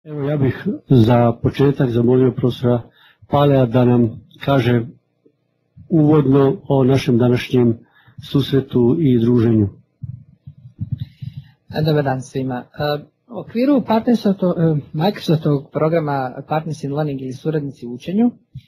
Evo, ja bih za početak zamolio profesora Palea da nam kaže uvodno o našem današnjem susretu i druženju. Dobar dan svima. U okviru Microsoftovog programa Partners in Learning ili suradnici u učenju,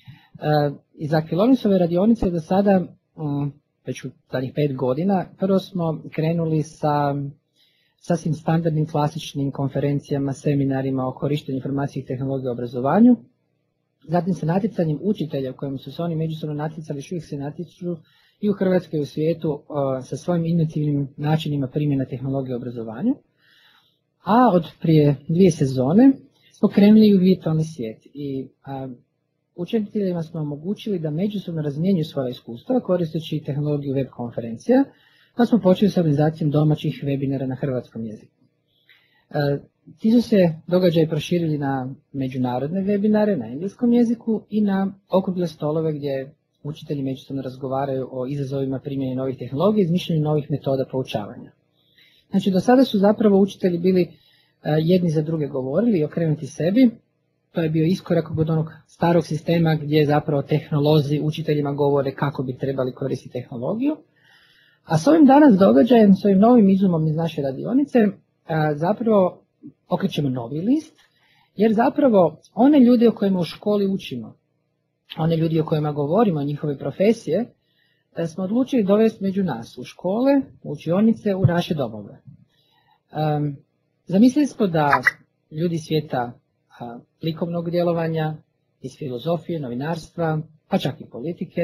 iz Aquilonisove radionice do sada, već u zadnjih 5 godina, prvo smo krenuli sa sasvim standardnim klasičnim konferencijama, seminarima o korištenju informacijskih tehnologija u obrazovanju, zatim sa natjecanjem učitelja u kojem su se oni međusobno natjecali, još uvijek se natječu i u Hrvatskoj i u svijetu sa svojim inovativnim načinima primjena tehnologije u obrazovanju. A od prije 2 sezone smo krenuli u virtualni svijet i učiteljima smo omogućili da međusobno razmjenjuju svoja iskustva koristeći tehnologiju web konferencija, pa smo počeli sa organizacijom domaćih webinara na hrvatskom jeziku. Ti su se događaji proširili na međunarodne webinare na engleskom jeziku i na okrugle stolove gdje učitelji međusobno razgovaraju o izazovima primjene novih tehnologija i izmišljanju novih metoda poučavanja. Znači, do sada su zapravo učitelji bili jedni za druge govorili i okrenuti sebi. To je bio iskorak od onog starog sistema gdje zapravo tehnolozi učiteljima govore kako bi trebali koristiti tehnologiju. A s ovim danas događajem, s ovim novim izumom iz naše radionice, zapravo okrećemo novi list, jer zapravo one ljude o kojima u školi učimo, one ljudi o kojima govorimo, njihove profesije, smo odlučili dovesti među nas u škole, u učionice, u naše domove. Zamislili smo da ljudi svijeta likovnog djelovanja, iz filozofije, novinarstva, pa čak i politike,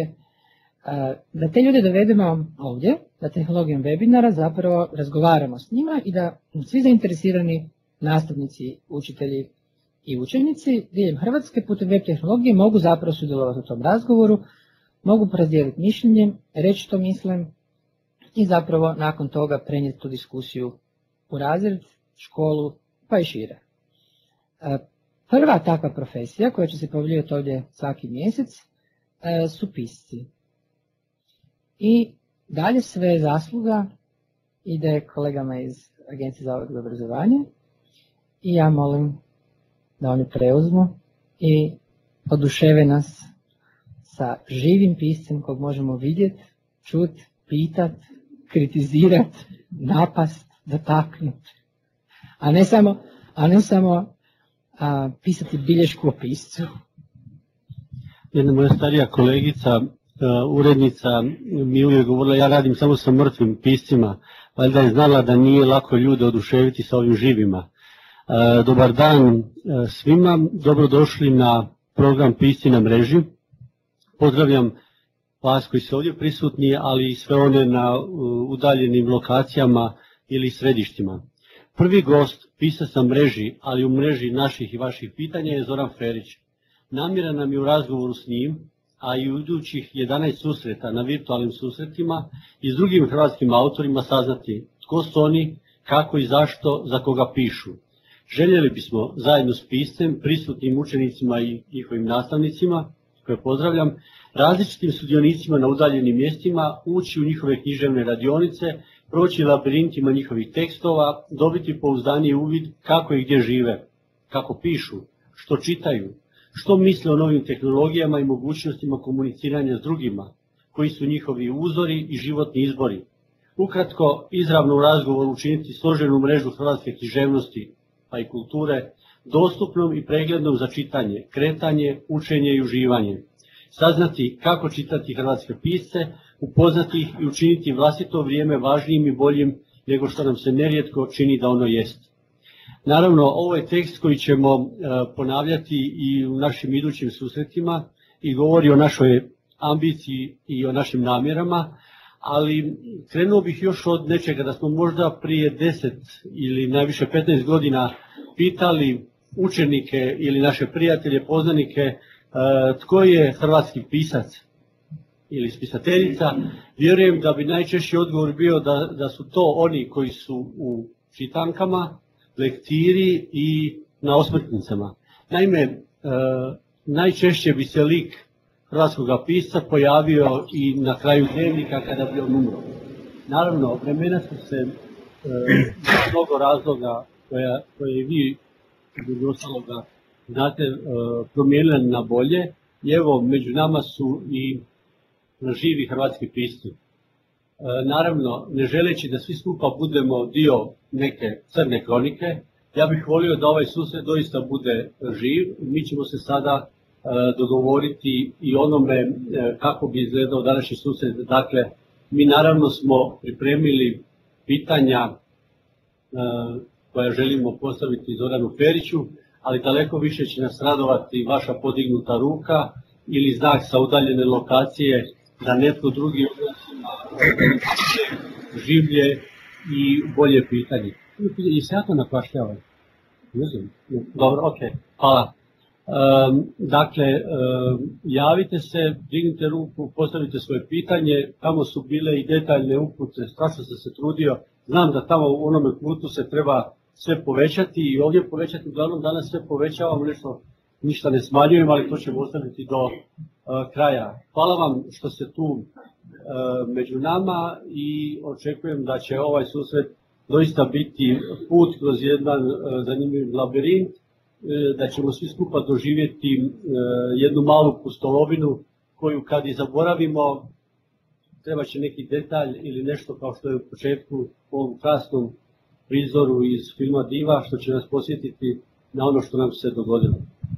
da te ljude dovedemo ovdje, da tehnologijom webinara zapravo razgovaramo s njima i da svi zainteresirani nastavnici, učitelji i učenici diljem Hrvatske putem web tehnologije mogu zapravo sudjelovati u tom razgovoru, mogu podijeliti mišljenje, reći što mislim i zapravo nakon toga prenijeti tu diskusiju u razred, školu pa i šire. Prva takva profesija koja će se pojavljivati ovdje svaki mjesec su pisci. I dalje sve zasluga ide kolegama iz Agencije za odgoj i obrazovanje i ja molim da oni preuzmu i oduševe nas sa živim piscem kog možemo vidjeti, čuti, pitati, kritizirati, napast, dotaknuti. A ne samo pisati bilješku o piscu. Jedna moja starija kolegica, urednica, mi uvijek govorila ja radim samo sa mrtvim piscima, valjda je znala da nije lako ljude oduševiti sa ovim živima. Dobar dan svima, dobrodošli na program Pisci na mreži. Pozdravljam vas koji su ovdje prisutni, ali i sve one na udaljenim lokacijama ili središtima. Prvi gost pisac na mreži, ali u mreži naših i vaših pitanja je Zoran Ferić. Namjera nam je u razgovoru s njim, a i u idućih 11 susreta na virtualnim susretima i s drugim hrvatskim autorima saznati tko su oni, kako i zašto, za koga pišu. Željeli bismo zajedno s piscem, prisutnim učenicima i njihovim nastavnicima, koje pozdravljam, različitim sudionicima na udaljenim mjestima, ući u njihove književne radionice, proći labirintima njihovih tekstova, dobiti pouzdaniji uvid kako i gdje žive, kako pišu, što čitaju, što misle o novim tehnologijama i mogućnostima komuniciranja s drugima, koji su njihovi uzori i životni izbori. Ukratko, izravno u razgovoru učiniti složenu mrežu hrvatske književnosti, pa i kulture, dostupnom i preglednom za čitanje, kretanje, učenje i uživanje. Saznati kako čitati hrvatske pisce, upoznati ih i učiniti vlastito vrijeme važnijim i boljim nego što nam se nerijetko čini da ono jest. Naravno, ovo je tekst koji ćemo ponavljati i u našim idućim susretima i govori o našoj ambiciji i o našim namjerama, ali krenuo bih još od nečega da smo možda prije 10 ili najviše 15 godina pitali učenike ili naše prijatelje, poznanike tko je hrvatski pisac ili spisateljica. Vjerujem da bi najčešći odgovor bio da su to oni koji su u čitankama, lektiri i na osmrtnicama. Naime, najčešće bi se lik hrvatskog pisca pojavio i na kraju dnevnika kada bi on umro. Naravno, vremena su se mnogo razloga koje vi između ostaloga, znate, promijenile na bolje. I evo, među nama su i živi hrvatski pisci. Naravno, ne želeći da svi skupa budemo dio neke crne kronike, ja bih volio da ovaj susret doista bude živ. Mi ćemo se sada dogovoriti i onome kako bi izgledao današnji susret. Dakle, mi naravno smo pripremili pitanja koja želimo postaviti Zoranu Feriću, ali daleko više će nas radovati vaša podignuta ruka ili znak sa udaljene lokacije da netko drugi življe i bolje pitanje. I se ja to napašljavam? Ne znam. Dobro, ok, hvala. Dakle, javite se, dignite ruku, postavite svoje pitanje, tamo su bile i detaljne upute, strašno sam se trudio, znam da tamo u onome putu se treba sve povećati i ovdje povećati, uglavnom danas sve povećavamo, ništa ne smanjujemo, ali to ćemo ostaviti do kraja. Hvala vam što ste tu među nama i očekujem da će ovaj susret doista biti put kroz jedan zanimljiv labirint, da ćemo svi skupa doživjeti jednu malu pustolovinu koju kad i zaboravimo treba će neki detalj ili nešto kao što je u početku u ovom krasnom prizoru iz filma Diva što će nas posjetiti na ono što nam se dogodilo.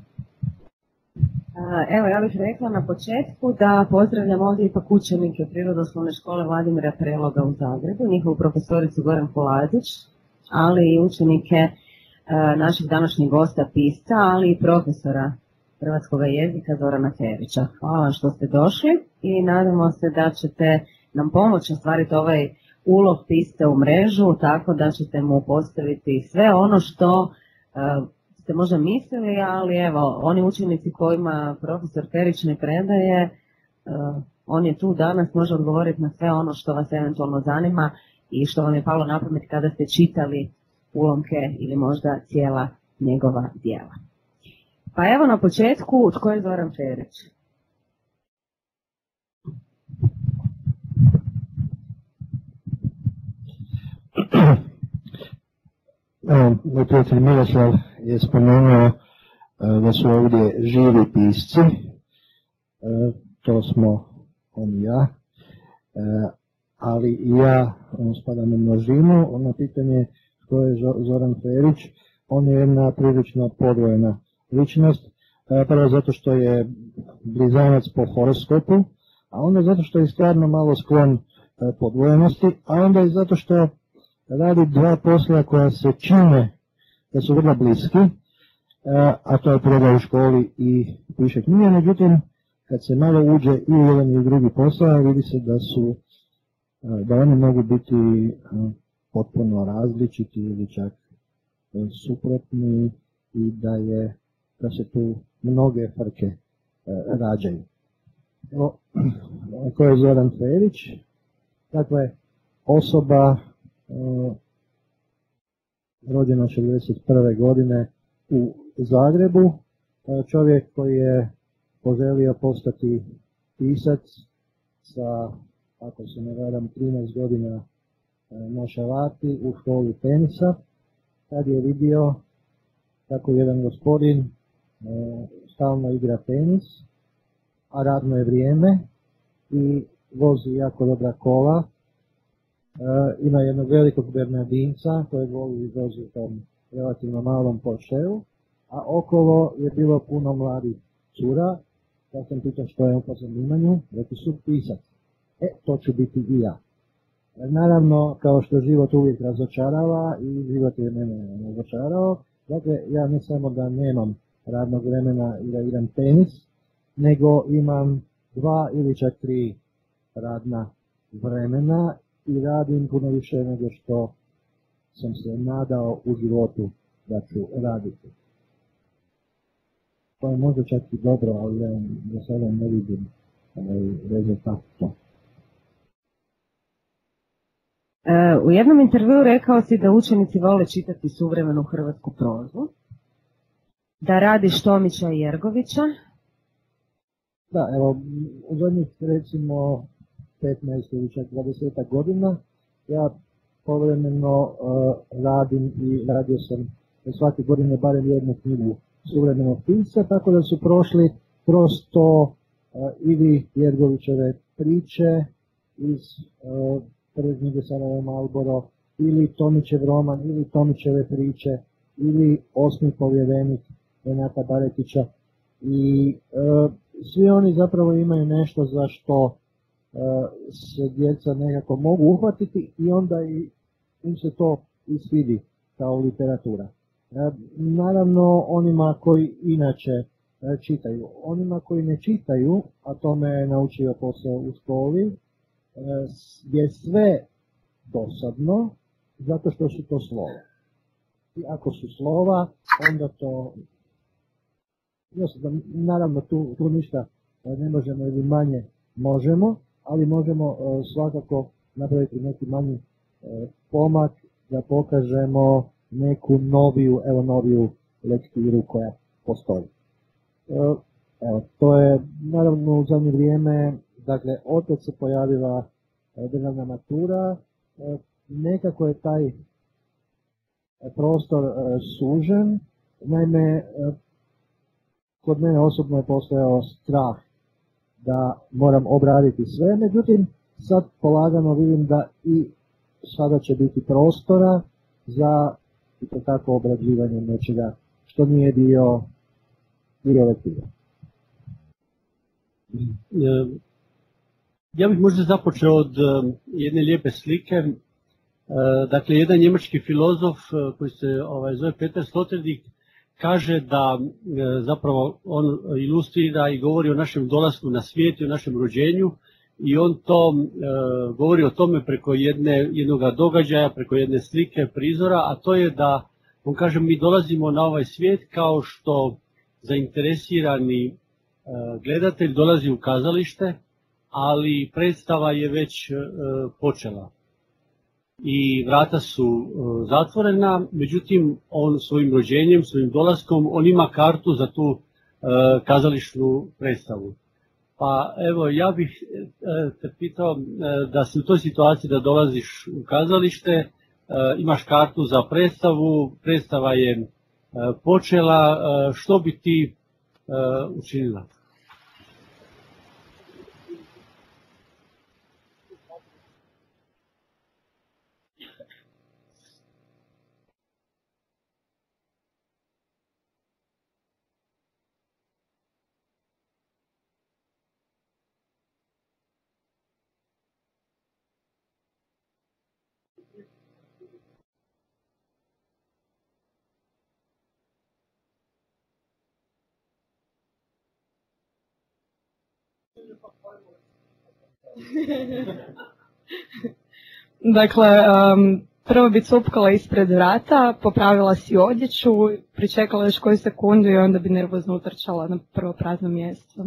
Evo, ja bih rekla na početku da pozdravljam ovdje ipak učenike Prirodoslovne škole Vladimira Preloga u Zagrebu, njihovu profesoricu Goran Polazić, ali i učenike našeg današnjeg gosta pisca, ali i profesora hrvatskog jezika Zorana Ferića. Hvala što ste došli i nadamo se da ćete nam pomoći ostvariti ovaj ulov pisca u mrežu, tako da ćete mu postaviti sve ono što ste možda mislili, ali evo, oni učenici kojima profesor Ferić ne predaje, on je tu danas, može odgovoriti na sve ono što vas eventualno zanima i što vam je palo na pamet kada ste čitali ulomke ili možda cijela njegova djela. Pa evo na početku, tko je Zoran Ferić? Moj prijatelj Miroslav je spomenuo da su ovdje živi pisci, to smo on i ja, ali i ja spadam u množinu. Ono pitanje tko je Zoran Ferić, on je jedna prilično podvojena ličnost, prvo zato što je blizanac po horoskopu, a onda zato što je stvarno malo sklon podvojenosti, a onda i zato što radi dva posla koja se čine da su vrlo bliski, a to je predaje u školi i piše knjige. Međutim, kad se malo uđe i u jedan i u drugi posao, vidi se da oni mogu biti potpuno različiti ili čak suprotni i da se tu mnoge frke rađaju. Evo, ko je Zoran Ferić? Dakle, osoba rođena 1961. godine u Zagrebu, čovjek koji je poželio postati pisac sa, ako se ne varam, 13 godina na šalati u školi tenisa, kad je vidio kako jedan gospodin stalno igra tenis, a radno je vrijeme i vozi jako dobra kola. Ima jednog velikog Bernardinca kojeg voli vozi u tom relativno malom Porscheu, a okolo je bilo puno mladih cura. Ja sam pitao što je on po zanimanju, rekli su pisac. To ću biti i ja. Naravno, kao što život uvijek razočarava i život je mene razočarao, dakle ja ne samo da nemam radnog vremena i da igram tenis, nego imam 2 ili čak 3 radna vremena i radim puno više nego što sam se nadao u životu da ću raditi. To je možda čak i dobro, ali ja do sada ne vidim rezultat to. U jednom intervjuu rekao si da učenici vole čitati suvremenu hrvatsku prozu, da radiš Tomića i Jergovića. Da, evo, u zadnjih recimo 15 ili čak 20 godina ja povremeno radim i radio sam svake godine barem jednu knjigu suvremenog pisca, tako da su prošli kroz to ili Jergovićeve priče iz prve knjige Sarajevo Marlboro, ili Tomićev roman, ili Tomićeve priče, ili Osmi povjerenik Renata Baretića. I svi oni zapravo imaju nešto za što se djeca nekako mogu uhvatiti i onda im se to i svidi kao literatura. Naravno onima koji inače čitaju. Onima koji ne čitaju, a to me je naučio posao u školi, je sve dosadno zato što su to slova. I ako su slova, onda to... Naravno tu ništa ne možemo ili manje možemo, ali možemo svakako napraviti neki manji pomak da pokažemo neku noviju lektiru koja postoji. Evo, to je naravno u zadnje vrijeme, dakle, opet se pojavila državna matura, nekako je taj prostor sužen, naime, kod mene osobno je postojao strah da moram obraditi sve, međutim, sad polagano vidim da i sada će biti prostora za tako obrađivanje nečega što nije dio lektire. Ja bih možda započeo od jedne lijepe slike. Dakle, jedan njemački filozof koji se zove Peter Sloterdijk kaže da zapravo on ilustrira i govori o našem dolasku na svijet i o našem rođenju i on to govori o tome preko jednog događaja, preko jedne slike, prizora, a to je da, on kaže, mi dolazimo na ovaj svijet kao što zainteresirani gledatelj dolazi u kazalište, ali predstava je već počela. I vrata su zatvorena, međutim on svojim rođenjem, svojim dolaskom, on ima kartu za tu kazališnu predstavu. Pa evo, ja bih te pitao da si u toj situaciji da dolaziš u kazalište, imaš kartu za predstavu, predstava je počela, što bi ti učinila? Dakle, prvo bi cupkala ispred vrata, popravila si odjeću, pričekala još koju sekundu i onda bi nervozno utrčala na prvo prazno mjesto.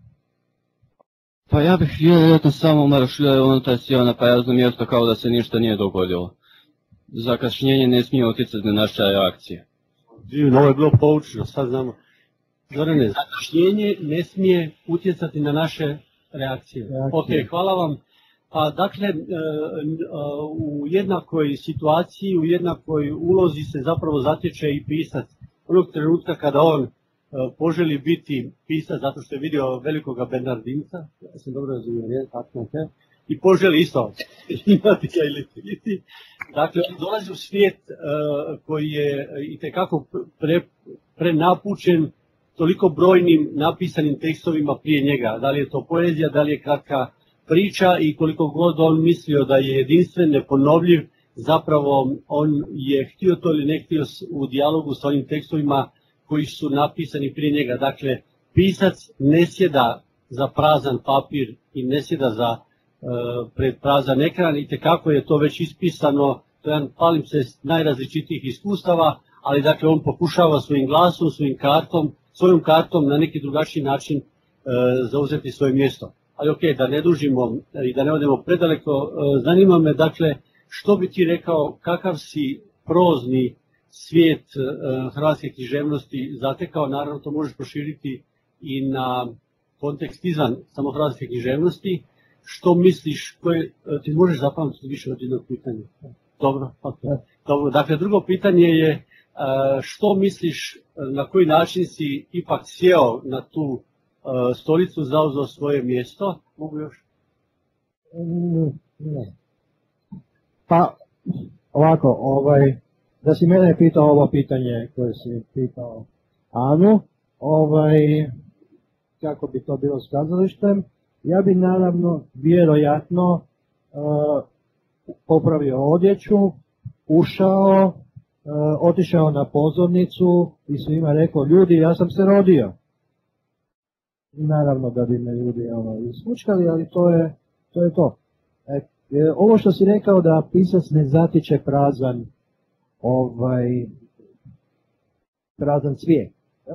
Pa ja bih vjerojatno samo marširao unutar sjeo na prazno mjesto kao da se ništa nije dogodilo. Zakašnjenje ne smije utjecati na naše reakcije. Divno, ovo je bilo poučno, sad znamo. Zorane, zakašnjenje ne smije utjecati na naše reakcije. Ok, hvala vam. Pa dakle, u jednakoj situaciji, u jednakoj ulozi se zapravo zatječe i pisac. Onog trenutka kada on poželi biti pisac zato što je vidio velikoga Bernardinca, ja sam dobro razumio, i poželi isto imati ga ili biti. Dakle, on dolazi u svijet koji je itekako prenapučen toliko brojnim napisanim tekstovima prije njega. Da li je to poezija, da li je kratka priča i koliko god on mislio da je jedinstven, neponovljiv, zapravo on je htio to ili ne htio u dijalogu s onim tekstovima koji su napisani prije njega. Dakle, pisac ne sjeda za prazan papir i ne sjeda za pred prazan ekran, i tekako je to već ispisano, to je palim se najrazličitijih iskustava, ali dakle on pokušava svojim glasom, svojom kartom na neki drugačiji način zauzeti svoje mjesto. Ali ok, da ne dužimo i da ne odemo predaleko, zanima me dakle što bi ti rekao, kakav si prozni svijet hrvatske književnosti zatekao, naravno to možeš proširiti i na kontekst izvan samo hrvatske književnosti, što misliš, ti možeš zapamtiti više od jednog pitanja? Dobro, okay. Dobro. Dakle, drugo pitanje je Što misliš, na koji način si ipak sjeo na tu stolicu, zauzeo svoje mjesto? Mogu još? Ne. Pa, ovako, da si mene pitao ovo pitanje koje si pitao Anu, kako bi to bilo s kazalištem, ja bi naravno vjerojatno popravio odjeću, ušao, otišao na pozornicu i svima rekao, ljudi, ja sam se rodio. Naravno da bi me ljudi ismučkali, ali to je to. Ovo što si rekao da pisac ne zatiče prazan cvijet.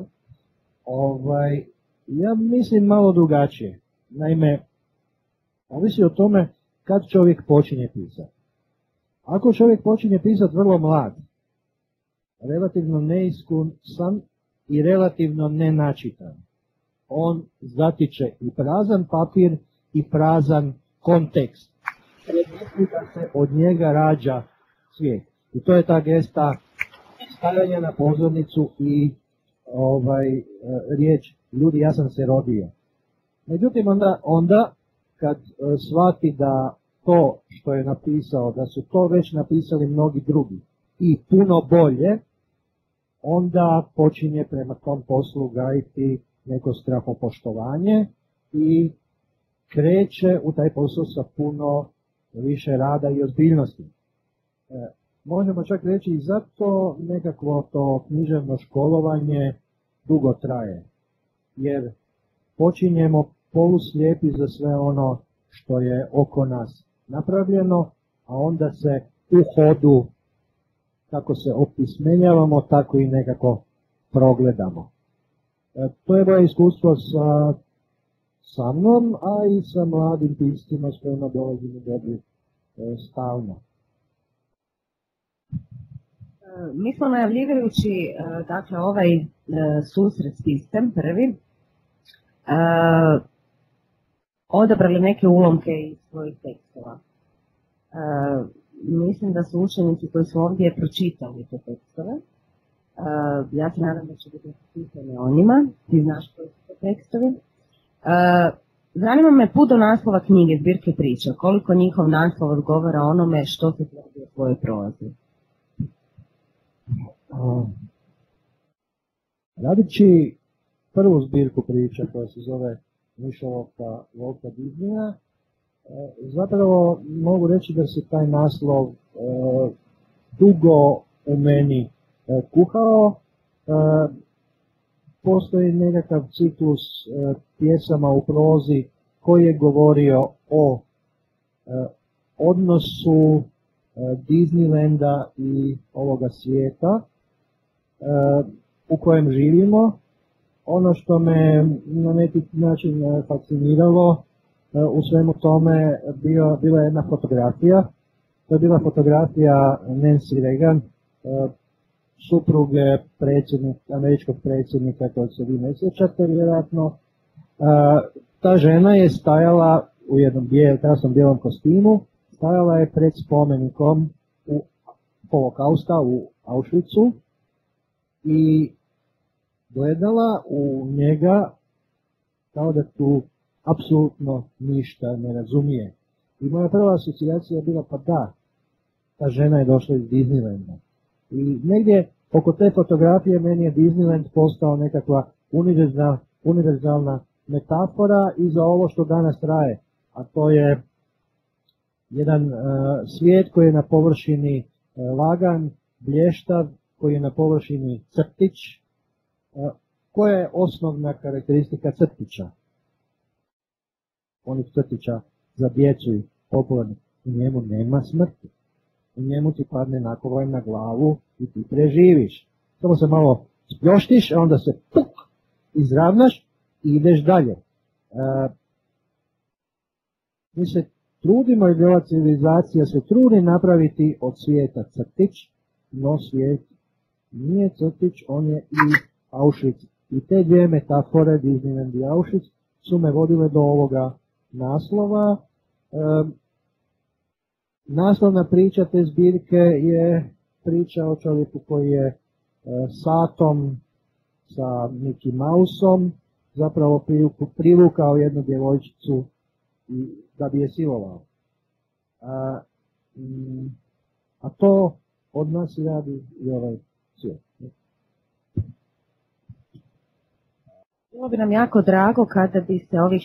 Ja mislim malo drugačije. Naime, ovisi o tome kad čovjek počinje pisati. Ako čovjek počinje pisati vrlo mlad, relativno neiskusan i relativno nenačitan, on zatiče i prazan papir i prazan kontekst. Da se od njega rađa svijet. I to je ta gesta stavljanja na pozornicu i riječ, ljudi, ja sam se rodio. Međutim, onda kad shvati da to što je napisao, da su to već napisali mnogi drugi i puno bolje, onda počinje prema tom poslu gajiti neko strahopoštovanje i kreće u taj posao sa puno više rada i ozbiljnosti. Možemo čak reći i zato nekakvo to književno školovanje dugo traje, jer počinjemo poluslijepi za sve ono što je oko nas napravljeno, a onda se u hodu, kako se opismenjavamo, tako i nekako progledamo. To je moje iskustvo sa mnom, a i sa mladim piscima s kojima dolazimo dobri stalno. Mi smo najavljivajući dakle, ovaj susret s piscem prvi, odabrali neke ulomke iz svojih tekstova. Mislim da su učenici koji su ovdje pročitali te tekstove. Ja se nadam da će biti pisane o njima, ti znaš koji su te tekstovi. Zanima me put do naslova knjige, zbirke priča, koliko njihov naslov odgovara onome što se tvrdi u svojoj prozi. Radići prvu zbirku priča koja se zove Mišolovka Volta Disneya, zapravo mogu reći da se taj naslov dugo u meni kuhao. Postoji nekakav ciklus pjesama u prozi koji je govorio o odnosu Disneylanda i ovoga svijeta u kojem živimo. Ono što me na neki način fasciniralo u svemu tome bila je jedna fotografija. To je bila fotografija Nancy Reagan, supruge američkog predsjednika kojeg se vi ne sjećate vjerojatno. Ta žena je stajala u jednom krasnom bijelom kostimu, stajala je pred spomenikom Holokausta u Auschwitzu i gledala u njega kao da tu apsolutno ništa ne razumije. I moja prva asocijacija je bila, pa da, ta žena je došla iz Disneylanda. I negdje oko te fotografije meni je Disneyland postao nekakva univerzalna metafora i za ovo što danas traje, a to je jedan svijet koji je na površini lagan, blještav, koji je na površini crtić. Koja je osnovna karakteristika crtića? Onih crtića za djecu i popularni. U njemu nema smrti. U njemu ti padne nakovoj na glavu i ti preživiš. Samo se malo spljoštiš, a onda se puk, izravnaš i ideš dalje. Mi se trudimo i ova civilizacija se trudi napraviti od svijeta crtić, no svijet nije crtić, on je i Auschwitz. I te dvije metafore, Disneyland i Auschwitz, su me vodile do ovoga naslova. Naslovna priča te zbirke je priča o čovjeku koji je satom sa Mickey Mouseom zapravo privukao jednu djevojčicu da bi je silovao. A to od nas radi i ovaj svijet. Bilo bi nam jako drago kada bi se ovih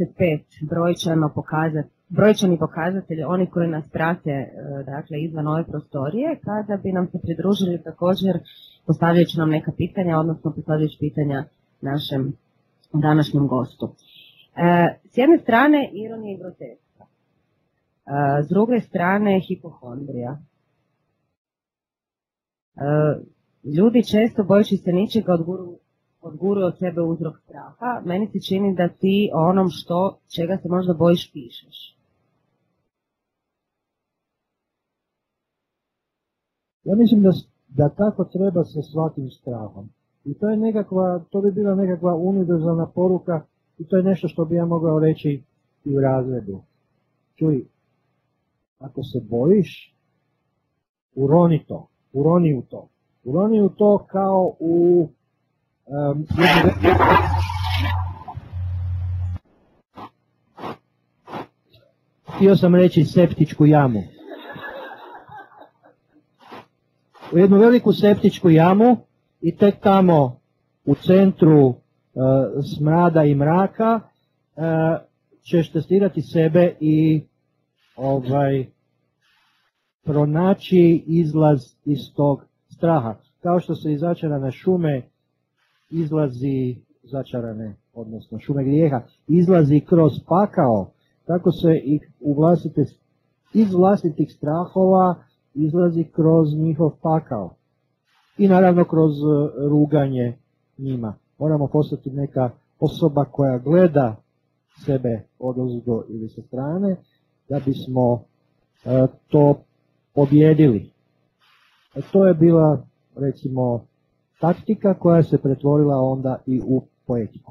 35 brojčani pokazatelji, oni koji nas prate dakle, izvan ove prostorije, kada bi nam se pridružili također postavljajući nam neka pitanja, odnosno postavljajući pitanja našem današnjem gostu. S jedne strane ironija i groteska, s druge strane hipohondrija. Ljudi često bojeći se ničega odguruju od sebe uzrok straha. Meni se čini da ti o onom čega se možda bojiš pišeš. Ja mislim da tako treba sa svakim strahom. I to bi bila nekakva univerzalna poruka i to je nešto što bi ja mogao reći i u razredu. Čuj, ako se bojiš, uroni u to kao u htio sam reći septičku jamu. U jednu veliku septičku jamu i tek tamo u centru smrada i mraka ćeš testirati sebe i pronaći izlaz iz tog straha. Kao što se iz začarane šume izlazi odnosno šume grijeha, izlazi kroz pakao, tako se i iz vlastitih strahova izlazi kroz njihov pakao. I naravno kroz ruganje njima. Moramo postati neka osoba koja gleda sebe odozdo ili sa strane, da bismo to pobjedili. To je bila, recimo, taktika koja se pretvorila onda i u poetiku.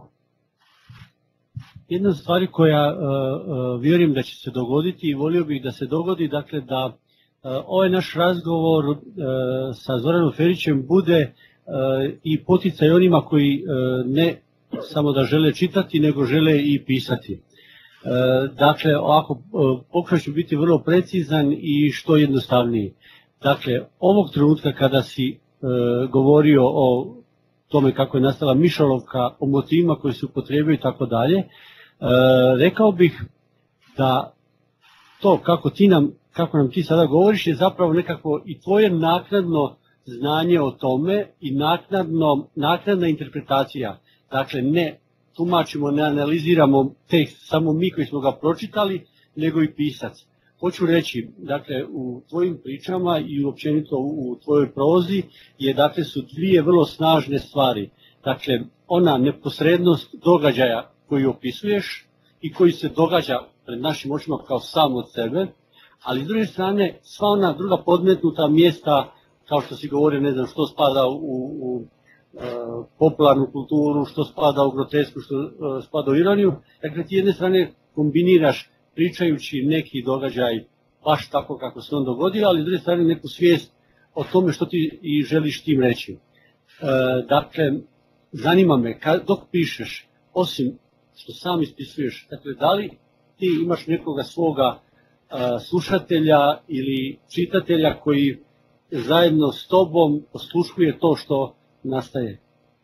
Jedna stvar koja vjerujem da će se dogoditi i volio bih da se dogodi, dakle da ovaj naš razgovor sa Zoranom Ferićem bude i poticaj onima koji ne samo da žele čitati, nego žele i pisati. Dakle, ovako, pokušat ću biti vrlo precizan i što jednostavniji. Dakle, ovog trenutka kada si govorio o tome kako je nastala mišolovka, o motivima koji se upotrebio i tako dalje, rekao bih da to kako nam ti sada govoriš je zapravo nekako i tvoje naknadno znanje o tome i naknadna interpretacija. Dakle, ne tumačimo, ne analiziramo tekst samo mi koji smo ga pročitali, nego i pisac. Hoću reći, dakle, u tvojim pričama i općenito u tvojoj prozi dakle, su dvije vrlo snažne stvari. Dakle, ona neposrednost događaja koji opisuješ i koji se događa pred našim očima kao sam od sebe, ali s druge strane sva ona druga podmetnuta mjesta, kao što si govorio, ne znam što spada u popularnu kulturu, što spada u grotesku, što spada u ironiju. Dakle, ti jedne strane kombiniraš pričajući neki događaj baš tako kako se on dogodio, ali s druge strane neku svijest o tome što ti i želiš tim reći. Dakle, zanima me, dok pišeš, osim što sam ispisuješ, dakle, da li ti imaš nekoga svoga slušatelja ili čitatelja koji zajedno s tobom osluškuje to što nastaje?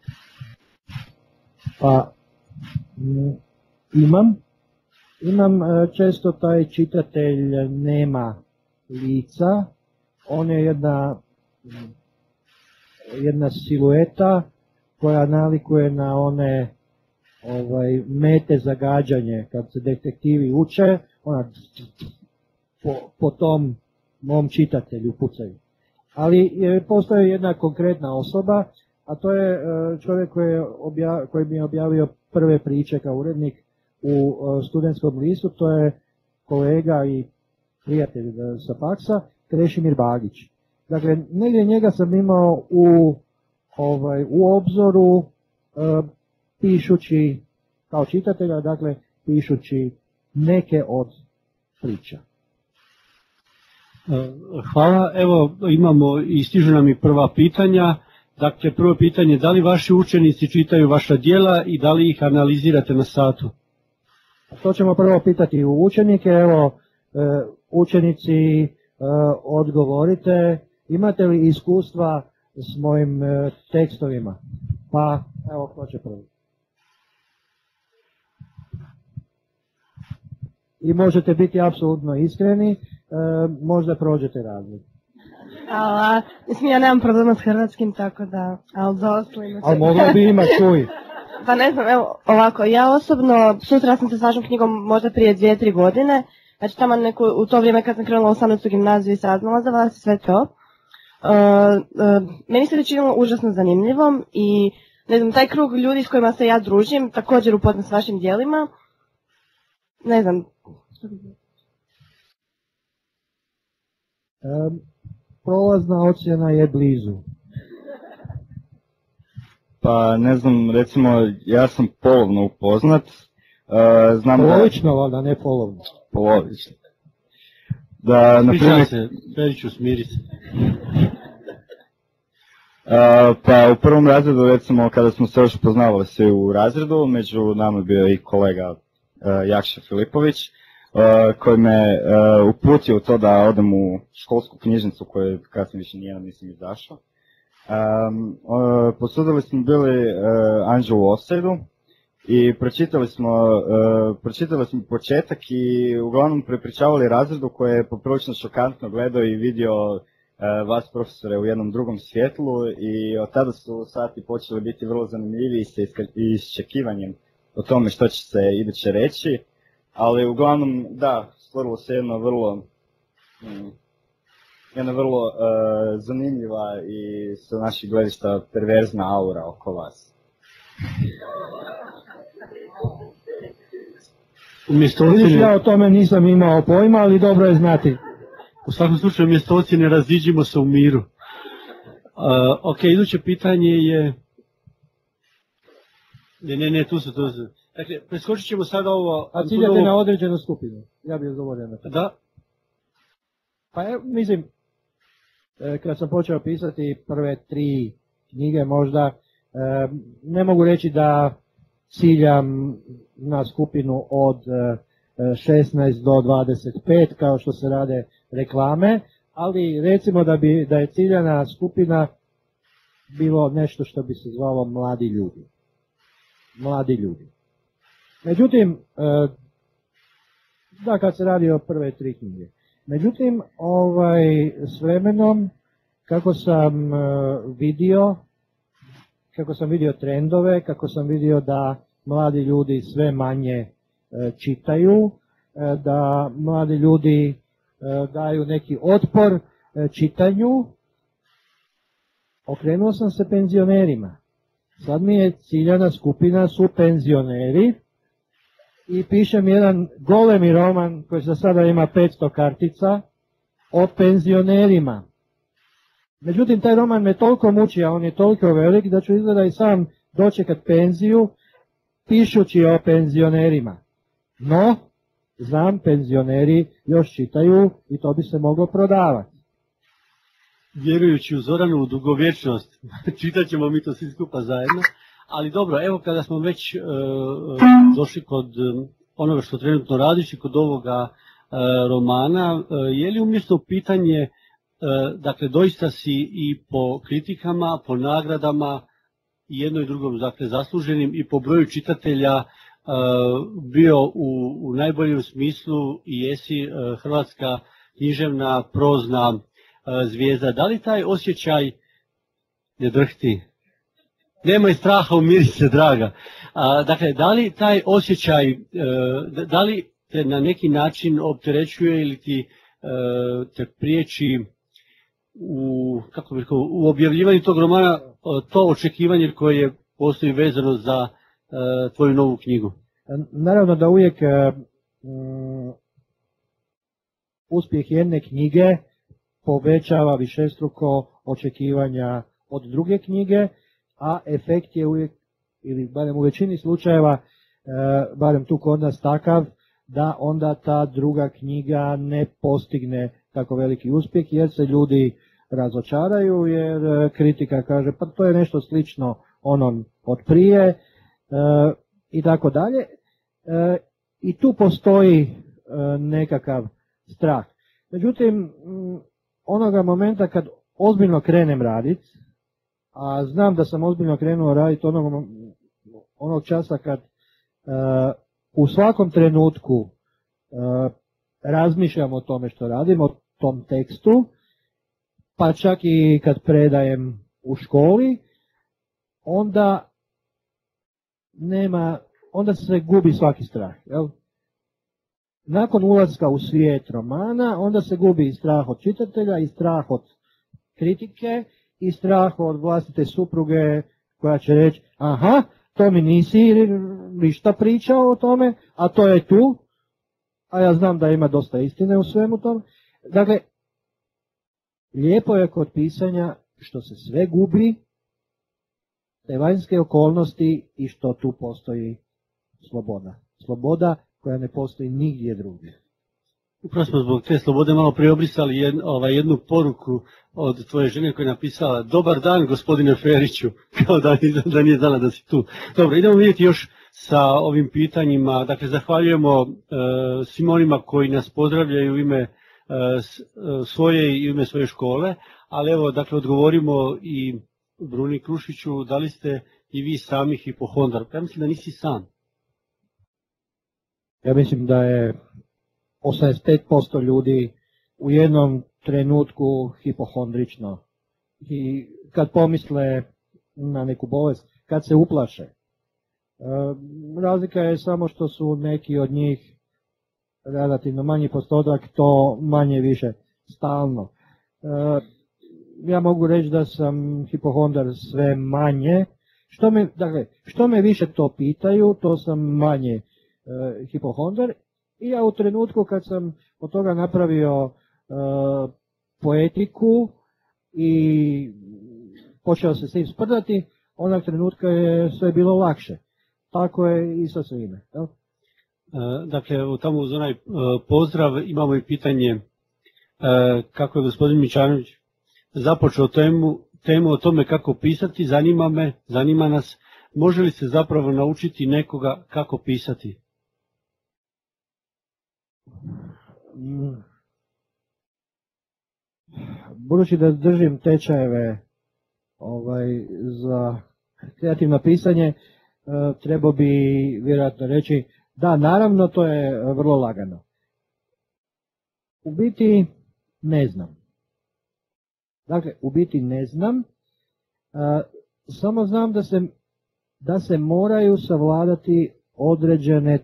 Pa, imam često taj čitatelj nema lica, on je jedna silueta koja nalikuje na one mete za gađanje kad se detektivi uče, ona po tom mom čitatelju pucaju. Ali postoji jedna konkretna osoba, a to je čovjek koji mi je objavio prve priče kao urednik u studentskom listu, to je kolega i prijatelj sa faksa, Krešimir Bagić. Dakle, negdje njega sam imao u obzoru pišući kao čitatelja, dakle pišući neke od priča. Hvala, evo imamo i stižu nam i prva pitanja Dakle, prvo pitanje, da li vaši učenici čitaju vaša djela i da li ih analizirate na satu? To ćemo prvo pitati u učenike. Evo, učenici, odgovorite, imate li iskustva s mojim tekstovima? Pa, evo, ko će prvi? I možete biti apsolutno iskreni, možda prođete razliku. Mislim, ja nemam problema s hrvatskim, tako da, ali za ostali... Ali mogla bi imati, čuj. Pa ne znam, evo, ovako, ja osobno susrela sam se s vašom knjigom možda prije 2-3 godine, znači tamo u to vrijeme kad sam krenula u 18. gimnaziju i saznala za vas, sve to. Meni se činilo užasno zanimljivom i, ne znam, taj krug ljudi s kojima se ja družim, također upoznam s vašim djelima, ne znam. Prolazna ocjena je blizu. Pa ne znam, recimo ja sam polovno upoznat. Znam polovično, valjda, ne polovno. Polovično. Da, na primjer... se, Periću, smiri se. Pa u prvom razredu, recimo, kada smo se još upoznavali svi u razredu, među nama je bio i kolega Jakša Filipović, koji me uputio u to da odem u školsku knjižnicu koju kasnije više nijedan nisam izašao. Posudili smo bili Anđelu Offside-u i pročitali smo početak i uglavnom prepričavali razredu koje je poprilično šokantno gledao i vidio vas profesore u jednom drugom svjetlu i od tada su sati počeli biti vrlo zanimljiviji sa iščekivanjem o tome što će se iduće reći. Ali uglavnom, da, stvorilo se jedna vrlo zanimljiva i sa naših gledišta perverzna aura oko vas. Ja o tome nisam imao pojma, ali dobro je znati. U svakom slučaju, umjesto ocjene raziđimo se u miru. Ok, iduće pitanje je... Ne, tu su. Dakle, preskočit ćemo sada ovo... A ciljate na određenu skupinu? Ja bih odgovorio na to. Da. Pa mislim, kad sam počeo pisati prve 3 knjige možda, ne mogu reći da ciljam na skupinu od 16 do 25 kao što se rade reklame, ali recimo da je ciljana skupina bilo nešto što bi se zvalo mladi ljudi. Mladi ljudi. Međutim, da, kad se radi o prve 3 knjige. Međutim, s vremenom, kako sam vidio trendove, kako sam vidio da mladi ljudi sve manje čitaju, da mladi ljudi daju neki otpor čitanju, okrenuo sam se penzionerima. Sad mi je ciljana skupina su penzioneri i pišem jedan golemi roman koji za sada ima 500 kartica o penzionerima. Međutim, taj roman me toliko muči, a on je toliko velik da ću izgleda i sam dočekat penziju pišući o penzionerima. No, znam, penzioneri još čitaju i to bi se moglo prodavati. Vjerujući u Zoranu u dugovječnost, čitat ćemo mi to svi skupa zajedno, ali dobro, evo kada smo već došli kod onoga što trenutno radiš i kod ovoga romana, je li umjesto pitanje, dakle doista si i po kritikama, po nagradama, i jedno i drugom dakle, zasluženim i po broju čitatelja bio u najboljem smislu i jesi hrvatska književna prozna zvijezda. Da li taj osjećaj, ne drhti, nemaj straha, umiri se draga, dakle da li taj osjećaj, da li te na neki način opterećuje ili ti te priječi u objavljivanju tog romana to očekivanje koje postoji vezano za tvoju novu knjigu? Naravno da uvijek uspjeh jedne knjige povećava višestruko očekivanja od druge knjige, a efekt je uvijek, ili barem u većini slučajeva, barem tu kod nas takav, da onda ta druga knjiga ne postigne tako veliki uspjeh jer se ljudi razočaraju jer kritika kaže pa to je nešto slično onom od prije i tako dalje. I tu postoji nekakav strah. Međutim, onoga momenta kad ozbiljno krenem raditi, a znam da sam ozbiljno krenuo raditi onog časa kad u svakom trenutku razmišljam o tome što radim, o tom tekstu, pa čak i kad predajem u školi, onda se gubi svaki strah. Jel? Nakon ulaska u svijet romana, onda se gubi i strah od čitatelja, i strah od kritike, i strah od vlastite supruge koja će reći aha, to mi nisi ništa pričao o tome, a to je tu, a ja znam da ima dosta istine u svemu tome. Dakle, lijepo je kod pisanja što se sve gubi, te vanjske okolnosti i što tu postoji sloboda. Sloboda koja ne postoji nigdje drugdje. Upravo smo zbog te slobode malo preobrisali jednu poruku od tvoje žene koja je napisala dobar dan gospodine Feriću, kao da nije znala da si tu. Dobro, idemo vidjeti još sa ovim pitanjima. Dakle, zahvaljujemo svim onima koji nas pozdravljaju u ime svoje i u ime svoje škole, ali evo, dakle, odgovorimo i Bruni Krušiću, da li ste i vi sami hipohondar? Ja mislim da nisi sam. Ja mislim da je 85% ljudi u jednom trenutku hipohondrično. I kad pomisle na neku bolest, kad se uplaše. Razlika je samo što su neki od njih relativno manji postotak, to manje više stalno. Ja mogu reći da sam hipohondar sve manje. Što me više to pitaju, to sam manje hipohondar. I ja u trenutku kad sam od toga napravio poetiku i počeo se s tim sprdati, onog trenutka je sve bilo lakše. Tako je i sa svime. Dakle, tamo uz onaj pozdrav imamo i pitanje kako je gospodin Mičanović započeo temu o tome kako pisati. Zanima nas, može li se zapravo naučiti nekoga kako pisati? Budući da držim tečajeve za kreativno pisanje, trebao bi vjerojatno reći da, naravno, to je vrlo lagano. U biti ne znam. Dakle, u biti ne znam, samo znam da se moraju savladati određene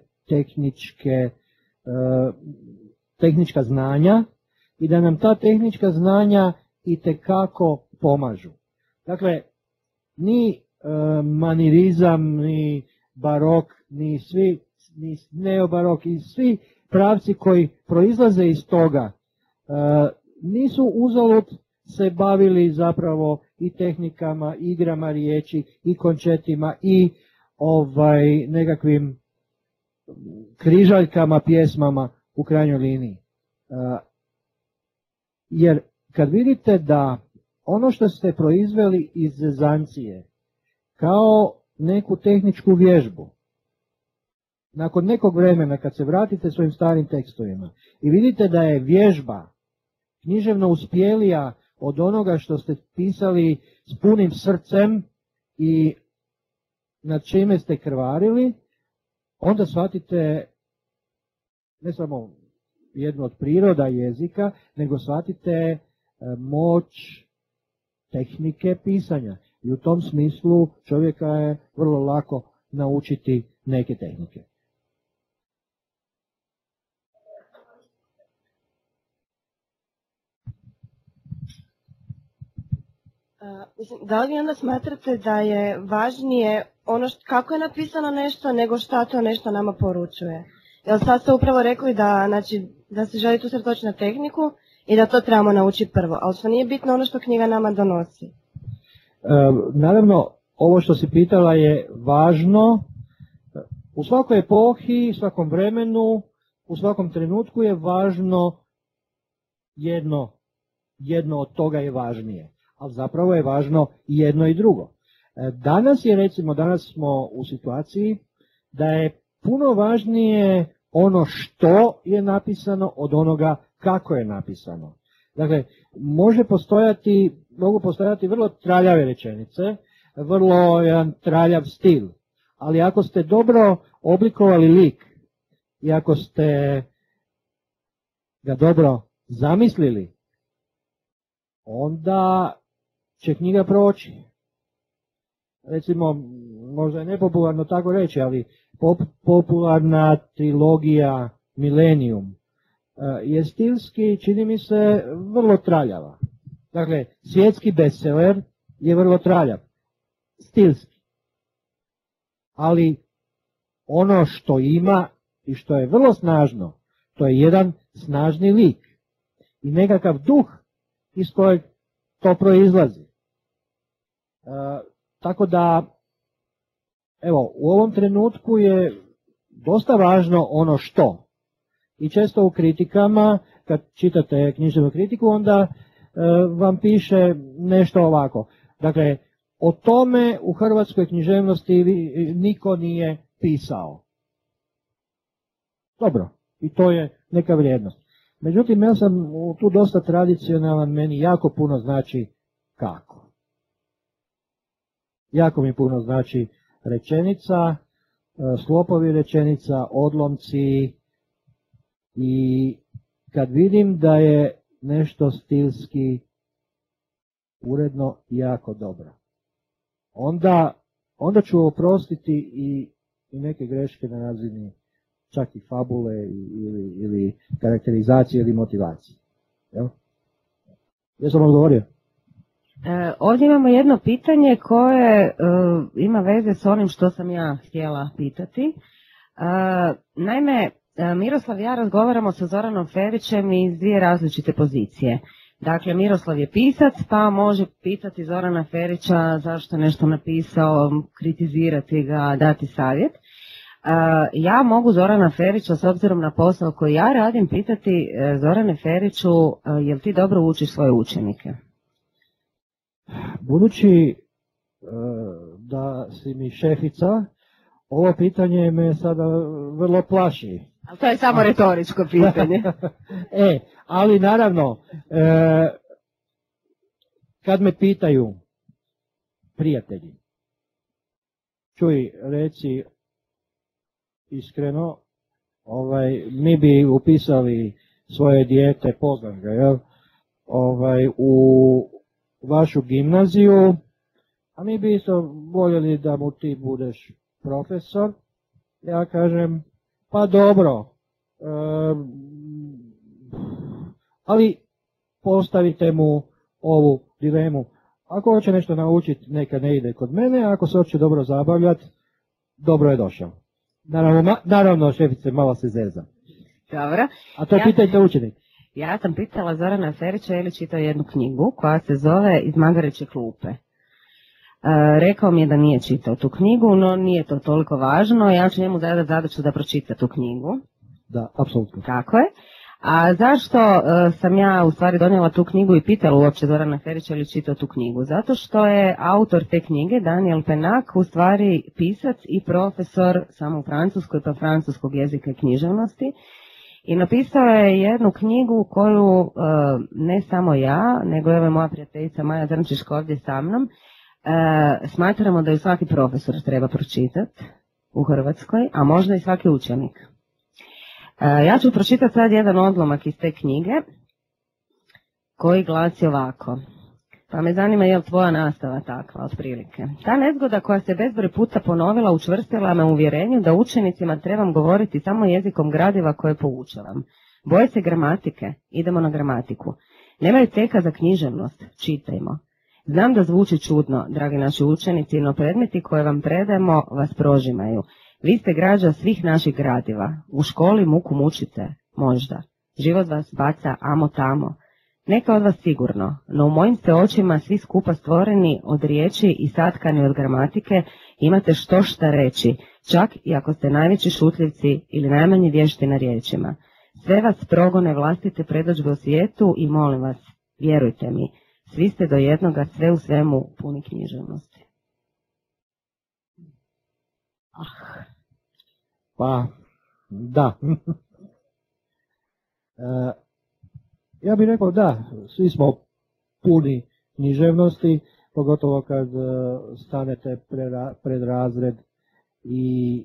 tehnička znanja i da nam ta tehnička znanja itekako pomažu. Dakle, ni manirizam, ni barok, ni neobarok i svi pravci koji proizlaze iz toga nisu uzalud se bavili zapravo i tehnikama, igrama riječi, i končetima, i nekakvim križaljkama, pjesmama u krajnjoj liniji. Jer kad vidite da ono što ste proizveli iz zezancije kao neku tehničku vježbu, nakon nekog vremena kad se vratite svojim starim tekstovima i vidite da je vježba književno uspjelija od onoga što ste pisali s punim srcem i nad čime ste krvarili, onda shvatite ne samo jednu od priroda jezika, nego shvatite moć tehnike pisanja. I u tom smislu čovjeka je vrlo lako naučiti neke tehnike. Da li vi onda smatrate da je važnije ono kako je napisano nešto nego šta to nešto nama poručuje? Jer sad ste upravo rekli da se želite usredotočiti na tehniku i da to trebamo naučiti prvo, ali što nije bitno ono što knjiga nama donosi. Naravno, ovo što si pitala je važno. U svakoj epohi, svakom vremenu, u svakom trenutku je važno jedno jedno od toga je važnije, ali zapravo je važno i jedno i drugo. Danas smo u situaciji da je puno važnije ono što je napisano od onoga kako je napisano. Dakle, mogu postojati vrlo traljave rečenice, vrlo jedan traljav stil, ali ako ste dobro oblikovali lik i ako ste ga dobro zamislili, onda će knjiga proći. Recimo, možda je nepopularno tako reći, ali popularna trilogija Millennium je stilski, čini mi se, vrlo traljava. Dakle, svjetski bestseller je vrlo traljav, stilski. Ali ono što ima i što je vrlo snažno, to je jedan snažni lik i nekakav duh iz kojeg to proizlazi. Tako da, evo, u ovom trenutku je dosta važno ono što. I često u kritikama, kad čitate književnu kritiku, onda vam piše nešto ovako. Dakle, o tome u hrvatskoj književnosti niko nije pisao. Dobro, i to je neka vrijednost. Međutim, ja sam tu dosta tradicionalan, meni jako puno znači kako. Jako mi puno znači rečenica, sklopovi rečenica, odlomci, i kad vidim da je nešto stilski uredno jako dobro, onda ću oprostiti i neke greške na razini čak i fabule ili karakterizacije ili motivacije. Jesam odgovorio? Ovdje imamo jedno pitanje koje ima veze s onim što sam ja htjela pitati. Naime, Miroslav i ja razgovaramo sa Zoranom Ferićem iz dvije različite pozicije. Dakle, Miroslav je pisac, pa može pitati Zorana Ferića zašto nešto napisao, kritizirati ga, dati savjet. Ja mogu Zorana Ferića, s obzirom na posao koji ja radim, pitati Zorane Feriću, jel ti dobro učiš svoje učenike? Budući da si mi šefica, ovo pitanje me sada vrlo plaši. Ali to je samo retoričko pitanje. Ali naravno, kad me pitaju prijatelji, čuj, reci iskreno, mi bi upisali svoje dijete, poznam ga, jel? U vašu gimnaziju, a mi bi isto voljeli da mu ti budeš profesor. Ja kažem, pa dobro, ali postavite mu ovu dilemu. Ako hoće nešto naučiti, neka ne ide kod mene, ako se hoće dobro zabavljati, dobro je došao. Naravno, šefice, malo se zeza. Dobro. A to pitajte učenik. Ja sam pitala Zorana Ferića je li čitao jednu knjigu koja se zove Iz Magareće klupe. Rekao mi je da nije čitao tu knjigu, no nije to toliko važno. Ja ću njemu zadati zadaću da pročita tu knjigu. Da, apsolutno. Tako je. A zašto sam ja u stvari donijela tu knjigu i pitala uopće Zorana Ferića je li čitao tu knjigu? Zato što je autor te knjige, Daniel Penak, u stvari pisac i profesor samo u Francuskoj, pa francuskog jezika i književnosti. I napisao je jednu knjigu koju ne samo ja, nego je moja prijateljica Maja Zrnčiška ovdje sa mnom, smatramo da ju svaki profesor treba pročitati u Hrvatskoj, a možda i svaki učenik. Ja ću pročitati sad jedan odlomak iz te knjige koji glasi ovako. Pa me zanima je li tvoja nastava takva otprilike. Ta nezgoda koja se bezbroj puta ponovila učvrstila me u uvjerenju da učenicima trebam govoriti samo jezikom gradiva koje poučavam. Boje se gramatike, idemo na gramatiku. Nemaju teka za književnost, čitajmo. Znam da zvuči čudno, dragi naši učenici, no predmeti koje vam predajemo vas prožimaju. Vi ste građa svih naših gradiva. U školi muku mučite, možda. Život vas baca amo tamo. Neka od vas sigurno, no u mojim ste očima svi skupa stvoreni od riječi i satkani od gramatike, imate što šta reći, čak i ako ste najveći šutljivci ili najmanji vješti na riječima. Sve vas progone vlastite predodžbe u svijetu i molim vas, Vjerujte mi, svi ste do jednoga sve u svemu puni književnosti. Pa, da. Ja bih rekao da, svi smo puni književnosti, pogotovo kad stanete pred razred i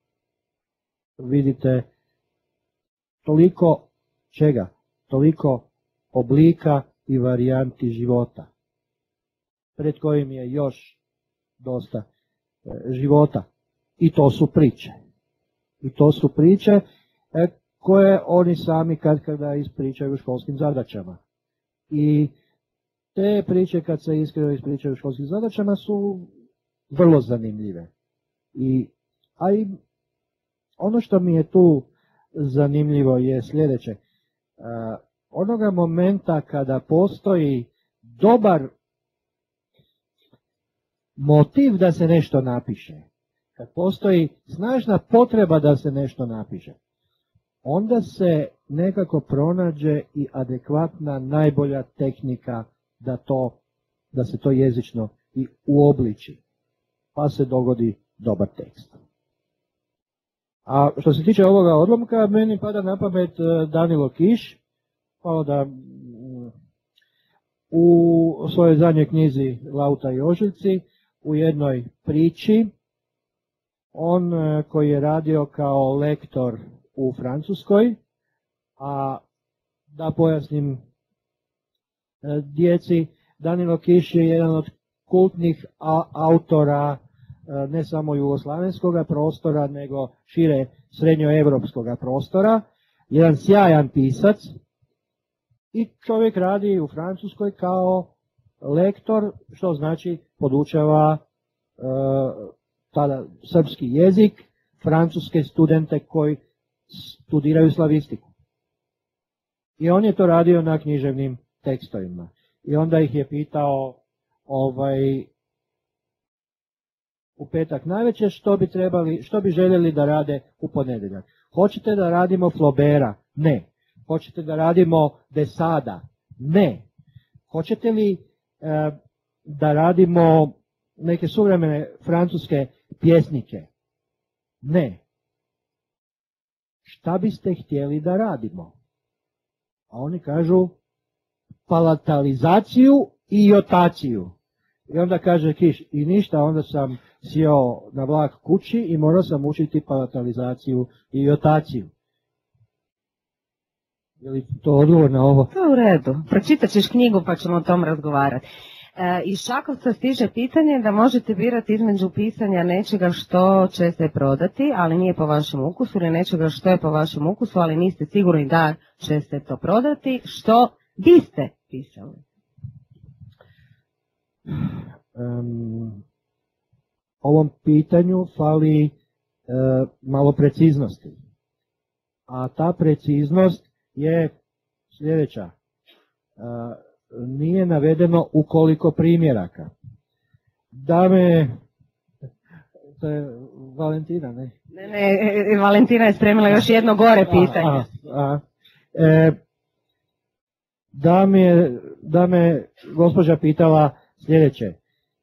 vidite toliko čega, toliko oblika i varijanti života, pred kojim je još dosta života. I to su priče. I to su priče koje oni sami kada ispričaju u školskim zadaćama. I te priče kad se iskreno ispričaju u školskim zadaćama su vrlo zanimljive. A i ono što mi je tu zanimljivo je sljedeće. Onoga momenta kada postoji dobar motiv da se nešto napiše, kad postoji snažna potreba da se nešto napiše, onda se nekako pronađe i adekvatna najbolja tehnika da se to jezično i uobliči, pa se dogodi dobar tekst. A što se tiče ovoga odlomka, meni pada na pamet Danilo Kiš, malo da u svojoj zadnjoj knjizi Lauta i ožiljci, u jednoj priči, on koji je radio kao lektor u Francuskoj, a da pojasnim djeci, Danilo Kiš je jedan od kultnih autora ne samo jugoslavenskog prostora, nego šire srednjoevropskog prostora, jedan sjajan pisac i čovjek radi u Francuskoj kao lektor, što znači podučava tada srpski jezik, francuske studente koji studiraju slavistiku. I on je to radio na književnim tekstovima. I onda ih je pitao u petak navečer što bi željeli da rade u ponedjeljak. Hoćete da radimo Flaubera? Ne. Hoćete da radimo de Sada? Ne. Hoćete li da radimo neke suvremene francuske pjesnike? Ne. Šta biste htjeli da radimo? A oni kažu palatalizaciju i jotaciju. I onda kaže Kiš, i ništa, onda sam sjeo na vlak kući i morao sam učiti palatalizaciju i jotaciju. Je li to odgovor na ovo? To je u redu. Pročitat ćeš knjigu pa ćemo o tom razgovarati. Iz Šakovca stiže pitanje da možete birati između pisanja nečega što će se prodati, ali nije po vašem ukusu, ili nečega što je po vašem ukusu, ali niste sigurni da će se to prodati. Što biste pisali? Ovom pitanju fali malo preciznosti. A ta preciznost je sljedeća. Nije navedeno u koliko primjeraka. To je Valentina, ne? Ne, Valentina je spremila još jedno gore pitanje. Da me gospođa pitala sljedeće.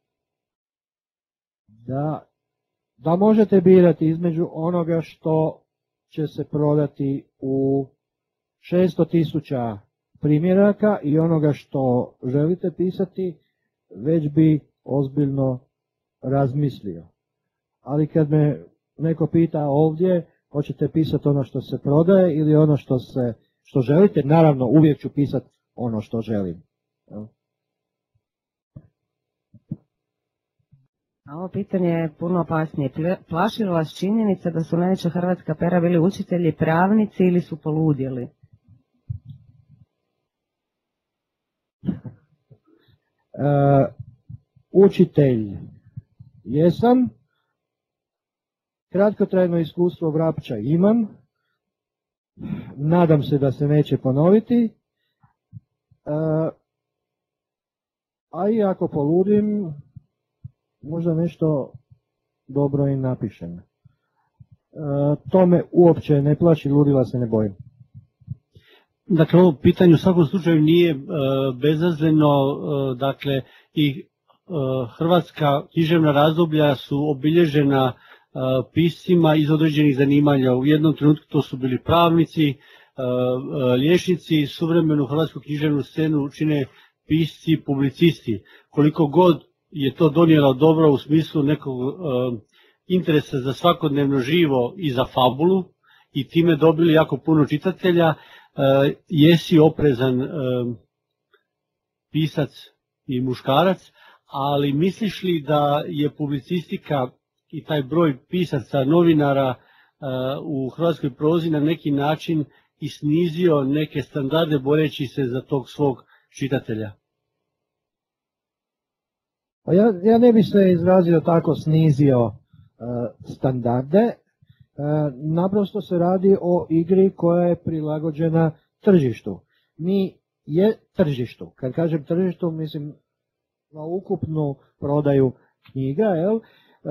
Da možete birati između onoga što će se prodati u 600.000 primjeraka i onoga što želite pisati, već bi ozbiljno razmislio. Ali kad me neko pita ovdje, hoćete pisati ono što se prodaje ili ono što želite, naravno uvijek ću pisati ono što želim. Ovo pitanje je puno opasnije. Plašila vas činjenica da su najveća hrvatska pera bili učitelji, pravnici ili su poludjeli? Učitelj jesam, kratkotrajno iskustvo Vrapča imam, nadam se da se neće ponoviti, a i ako poludim, možda nešto dobro i napišem. To me uopće ne plaši, ludila se ne bojim. Dakle, ovo pitanje u svakom slučaju nije bezazleno, dakle i hrvatska književna razdoblja su obilježena piscima iz određenih zanimanja. U jednom trenutku to su bili pravnici, liječnici, suvremenu hrvatsku književnu scenu čine pisci, publicisti. Koliko god je to donijelo dobro u smislu nekog interesa za svakodnevno živo i za fabulu i time dobili jako puno čitatelja, jesi oprezan pisac i muškarac, ali misliš li da je publicistika i taj broj pisaca, novinara u hrvatskoj prozi na neki način i snizio neke standarde boreći se za tog svog čitatelja? Ja ne bih se izrazio tako snizio standarde, naprosto se radi o igri koja je prilagođena tržištu. Tržištu, kad kažem tržištu mislim na ukupnu prodaju knjiga, jel?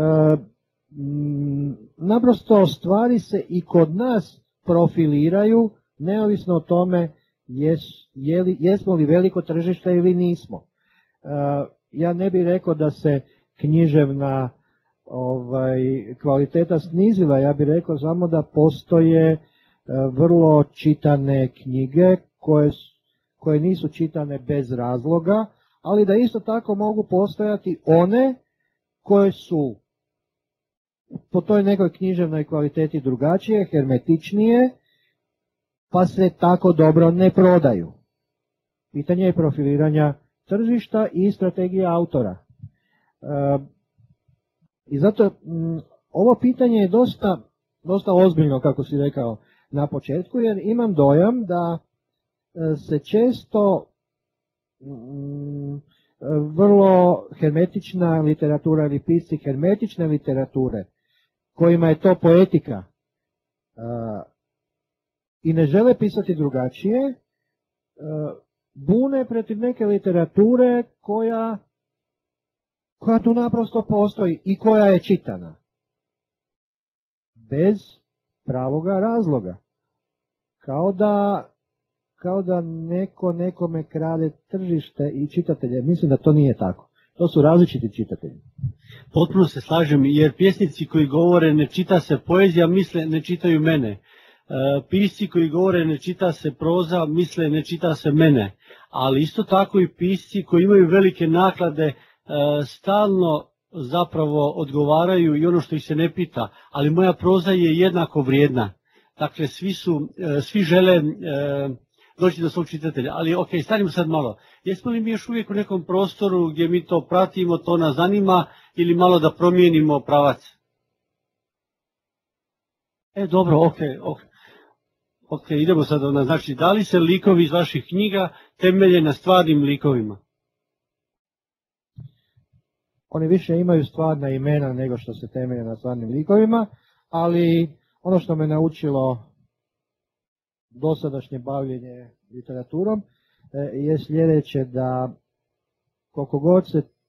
Naprosto stvari se i kod nas profiliraju neovisno o tome jesmo li veliko tržište ili nismo. Ja ne bih rekao da se književna kvaliteta snizila, ja bih rekao samo da postoje vrlo čitane knjige koje nisu čitane bez razloga, ali da isto tako mogu postojati one koje su po toj nekoj književnoj kvaliteti drugačije, hermetičnije, pa se tako dobro ne prodaju. Pitanje je profiliranja tržišta i strategije autora. I zato ovo pitanje je dosta ozbiljno, kako si rekao na početku, jer imam dojam da se često vrlo hermetična literatura ili pisci hermetične literature, kojima je to poetika i ne žele pisati drugačije, bune protiv neke literature koja tu naprosto postoji i koja je čitana. Bez pravoga razloga. Kao da neko nekome krade tržište i čitatelje. Mislim da to nije tako. To su različiti čitatelji. Potpuno se slažem, jer pjesnici koji govore ne čita se poezija, misle ne čitaju mene. Pisci koji govore ne čita se proza, misle ne čita se mene. Ali isto tako i pisci koji imaju velike naklade stalno zapravo odgovaraju i ono što ih se ne pita, ali moja proza je jednako vrijedna. Dakle, svi žele doći do svog čitatelja. Ali ok, stanimo sad malo. Jesmo li mi još uvijek u nekom prostoru gdje mi to pratimo, to nas zanima, ili malo da promijenimo pravac? Dobro, ok, idemo sad. Znači, da li se likovi iz vaših knjiga temelje na stvarnim likovima? Oni više imaju stvarna imena nego što se temelje na stvarnim likovima, ali ono što me naučilo dosadašnje bavljenje literaturom je sljedeće, da koliko god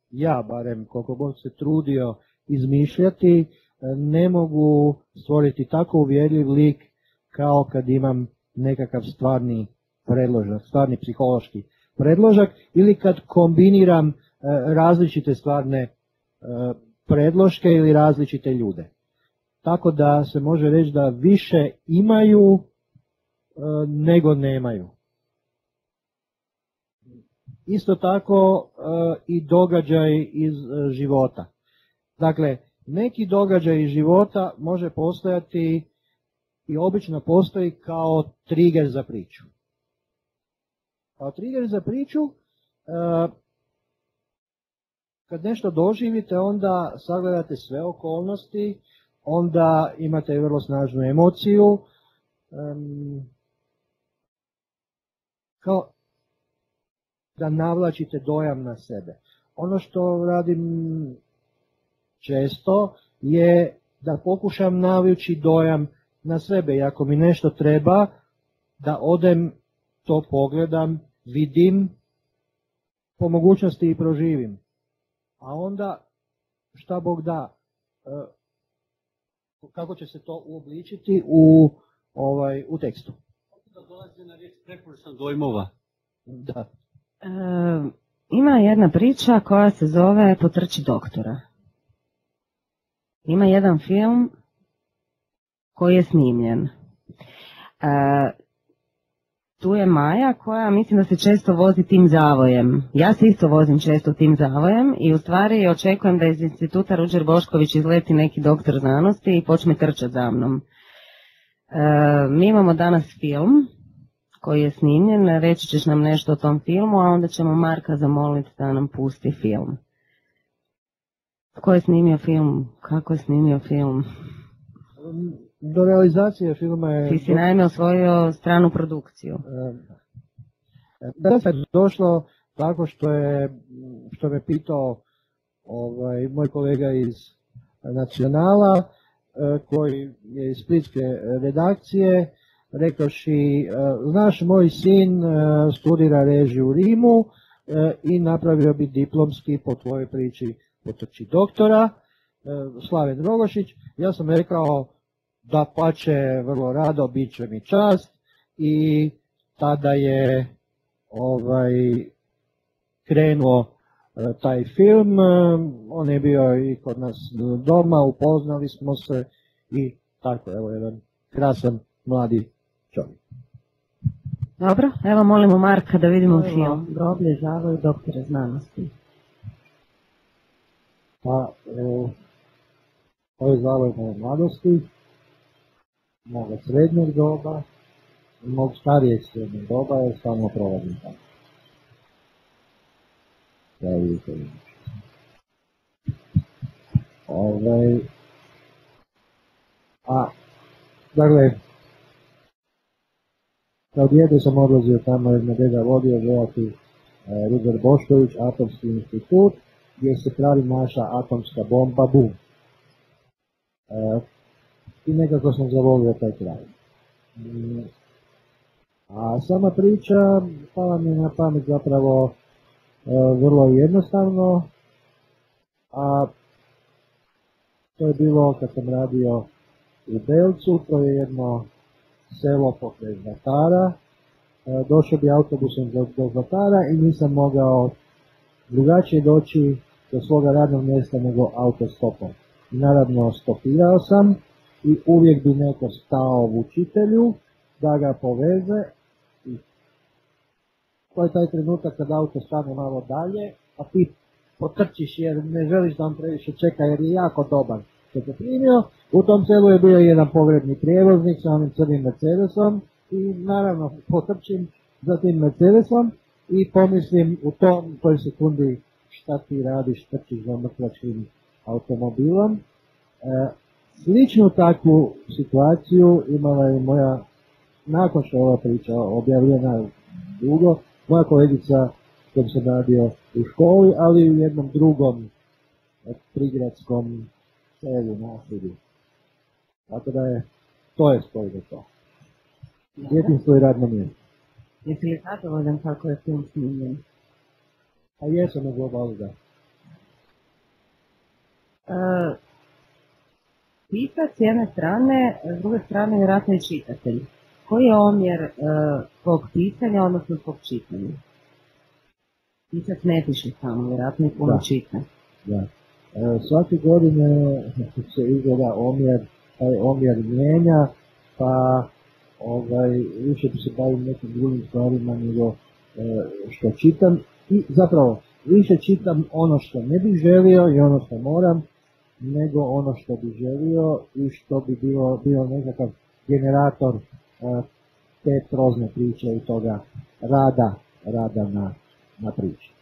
se trudio izmišljati, ne mogu stvoriti tako uvjerljiv lik kao kad imam nekakav stvarni predložak, stvarni psihološki predložak, ili kad kombiniram različite stvarne predloške ili različite ljude. Tako da se može reći da više imaju nego nemaju. Isto tako i događaj iz života. Dakle, neki događaj iz života može postojati i obično postoji kao trigger za priču. Kao trigger za priču, kad nešto doživite, onda sagledate sve okolnosti, onda imate vrlo snažnu emociju, kao da navlačite dojam na sebe. Ono što radim često je da pokušam navući dojam na sebe, i ako mi nešto treba, da odem, to pogledam, vidim, po mogućnosti i proživim. A onda, šta Bog da, kako će se to uobličiti u tekstu. dolazi na riječ preporučan dojmova. Da. Ima jedna priča koja se zove Potrči doktora. Ima jedan film koji je snimljen. Tu je Maja koja mislim da se često vozi tim zavojem. Ja se isto vozim često tim zavojem i u stvari očekujem da iz instituta Ruđer Bošković izleti neki doktor znanosti i počne trčati za mnom. Mi imamo danas film koji je snimljen, reći ćeš nam nešto o tom filmu, a onda ćemo Marka zamoliti da nam pusti film. Tko je snimio film? Kako je snimio film? Do realizacije filma je... Ti si naime osvojio stranu produkciju. Da je došlo tako što me pitao moj kolega iz Nacionala, koji je iz splitske redakcije, rekavši, znaš, moj sin studira režiju u Rimu i napravio bi diplomski po tvojoj priči Potrči doktora, Slaven Rogošić. Ja sam rekao, da pače, vrlo rado, bit će mi čast, i tada je krenuo taj film. On je bio i kod nas doma, upoznali smo se i tako, evo, jedan krasan mladi čovjek. Dobro, evo molimo Marka da vidimo film. Groblje zavoj doktore znanosti. Pa, ovo je zavoj moje mladosti, moga srednjeg doba i mog starijeg srednjeg doba je samo provodnim tako. Ja vidite. Dakle, kao dijete sam odlazio tamo jer me deda vodio gledati Ruđer Bošković, Atomski institut, gdje se pravi naša atomska bomba BUM. I nekako sam zavolio taj kraj. A sama priča pala mi na pamet zapravo vrlo jednostavno, a to je bilo kad sam radio u Belcu, to je jedno selo pokraj Zlatara. Došao bi autobusom do Zlatara i nisam mogao drugačije doći do svoga radnog mjesta nego autostopom. Naravno stopirao sam i uvijek bi neko stao vučitelju da ga poveze. I to je taj trenutak kad auto stane malo dalje, a ti potrčiš jer ne želiš da on previše čeka jer je jako dobar što te primio. U tom selu je bio jedan pogrebni prijevoznik sa onim crnim Mercedesom i naravno potrčim za tim Mercedesom i pomislim u toj sekundi šta ti radiš, trčiš za mrtvačkim automobilom. Sličnu takvu situaciju imala je moja, nakon što je ova priča objavljena dugo, moja kolegica s kojom sam radio u školi, ali i u jednom drugom prigradskom selu, naselju. Tako da je, to je spoj do to. Djetinjstvo i radno mjesto. Jesi li zadovoljan kako je film snimljen? A jesam u globalu, da. Pisac s jedne strane, s druge strane vjerojatno i čitatelj. Koji je omjer tvog pisanja, odnosno tvog čitanja? Pisac ne piše samo, vjerojatno i puno čita. Da. Svake godine se izgleda omjer, taj omjer mijenja, pa više bi se bavim nekim drugim stvarima nego što čitam. I zapravo, više čitam ono što ne bih želio i ono što moram, nego ono što bih želio i što bi bio nekakav generator te prozne priče i toga rada na priči.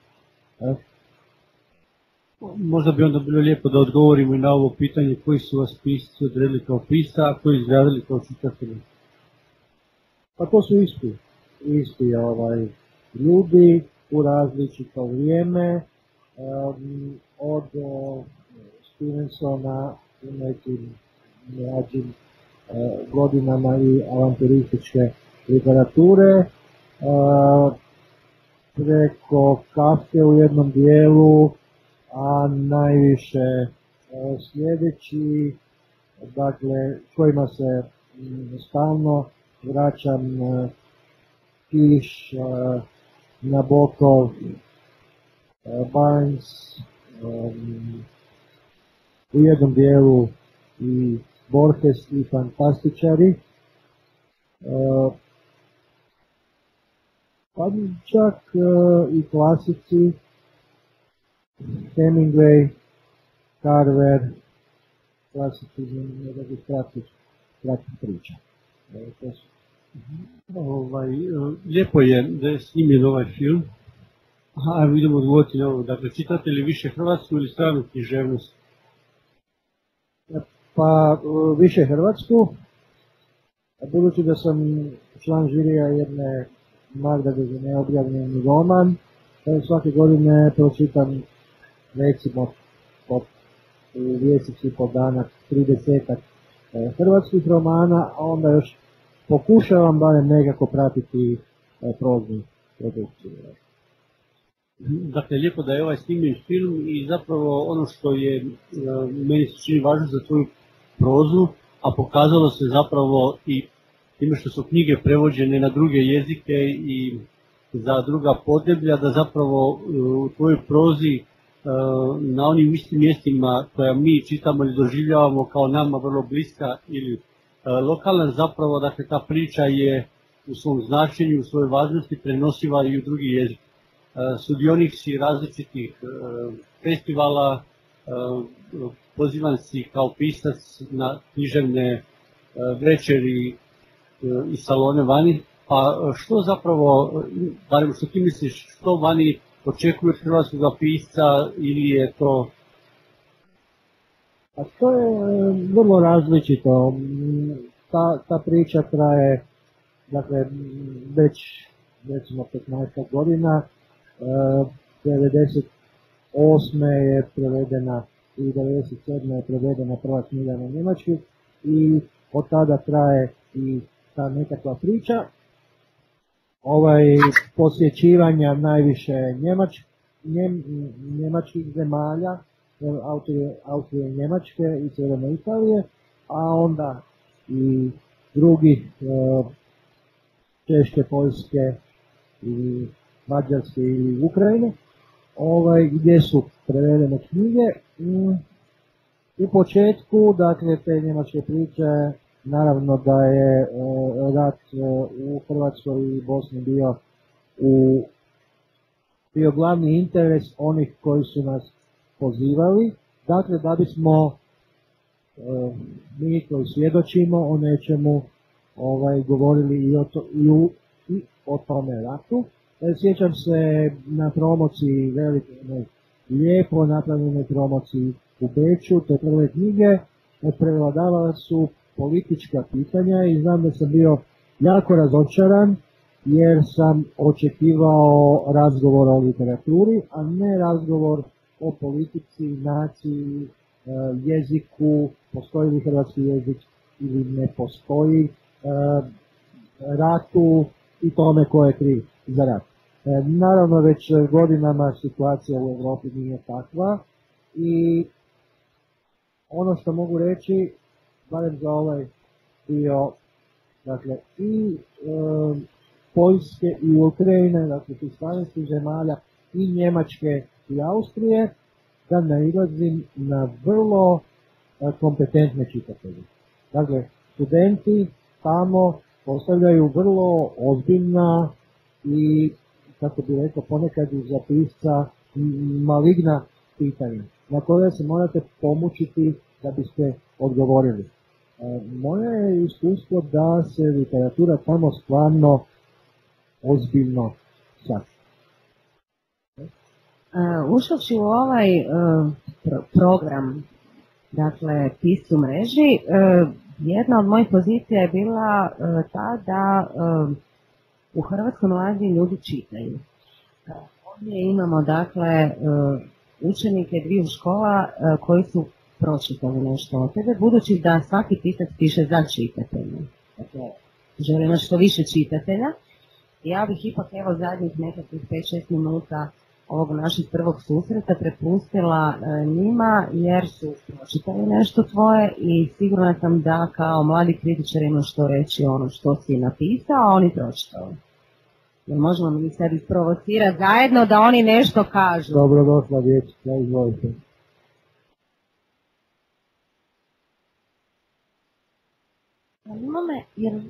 Možda bi onda bilo lijepo da odgovorimo i na ovo pitanje koji su vas pisci odredili kao pisca, a koji izgradili kao čitatelji. Pa to su isti ljudi u različito vrijeme, od Stevensona u nekim mlađim godinama i avanturističke literature, preko Kafke u jednom dijelu, a najviše sljedeći, dakle, kojima se stalno vraćam Kiš, Nabokov, Barnes, u jednom dijelu i Borges i fantastičari, pa čak i klasici, Hemingway, Carver, klasici nekakvih kratkih priča. Lijepo je da je snimljen ovaj film. Aha, evo idemo odgovoriti na ovo. Dakle, čitate li više hrvatsku ili stranu književnost? Pa više hrvatsku, budući da sam član žirija jedne nagrade za neobjavljeni roman, svake godine pročitam recimo u mjesec i po dana 30-ak hrvatskih romana, a onda još pokušavam barem nekako pratiti proznu produkciju. Dakle, lijepo da je ovaj snimljen film i zapravo ono što je meni se čini važno za tvoju prozu, a pokazalo se zapravo i time što su knjige prevođene na druge jezike i za druga podneblja, da zapravo u tvojoj prozi na onim istim mjestima koja mi čitamo ili doživljavamo kao nama vrlo bliska ili lokalna, zapravo dakle ta priča je u svom značenju, u svojoj važnosti prenosiva i u drugi jezik. Sudionik si različitih festivala, pozivan si kao pisac na književne večeri i salone vani, pa što zapravo, barem što ti misliš, što vani očekuje hrvatskog pisca ili je to? A to je vrlo različito. Ta priča traje, dakle, već recimo 15 godina. 98. je prevedena i 97. je prevedena prva knjiga na njemački i od tada traje i ta nekakva priča. Posjećivanja najviše njemačkih zemalja, Austrije, Njemačke i Sjeverne Italije, a onda i drugih Češke, Poljske i Mađarske ili Ukrajine, gdje su prevedene knjige. U početku, dakle, te njemačke priče, naravno da je rat u Hrvatskoj i Bosni bio glavni interes onih koji su nas pozivali, dakle da bismo mi koji svjedočimo o nečemu govorili i o tome ratu. Sjećam se na promociji, lijepo napravljenoj promociji u Beču, te prve knjige, prevladavala su politička pitanja i znam da sam bio jako razočaran jer sam očekivao razgovor o literaturi, a ne razgovor o politici, naciji, jeziku, postoji li hrvatski jezik ili ne postoji, ratu i tome ko je kriv za rat. Naravno, već godinama situacija u Europi nije takva i ono što mogu reći, barem za ovaj dio, dakle i Poljske i Ukrajine, dakle iz slavenskih zemalja i Njemačke i Austrije, da nailazim na vrlo kompetentne čitatelje. Dakle, studenti tamo postavljaju vrlo ozbiljna i, kako bi rekao, ponekad za pisca maligna pitanja, na koje se morate pomučiti da biste odgovorili. Moje je iskustvo da se literatura tamo stvarno ozbiljno shvaća. Ušavši u ovaj program, dakle Pisci u mreži, jedna od mojih pozicija je bila ta da u Hrvatskoj mladi ljudi čitaju. Ovdje imamo dakle učenike dviju škola koji su pročitali nešto od tebe, budući da svaki pisac piše za čitatelja. Dakle, želimo što više čitatelja. Ja bih ipak evo zadnjih nekakvih 5-6 minuta ovog našeg prvog susreta prepustila njima jer su pročitali nešto tvoje i sigurna sam da kao mladi kritičar ima što reći ono što si napisao, a oni pročitali. Jer možemo mi sad isprovocirati zajedno da oni nešto kažu. Dobro došla dječica, izvolite. Zanima me,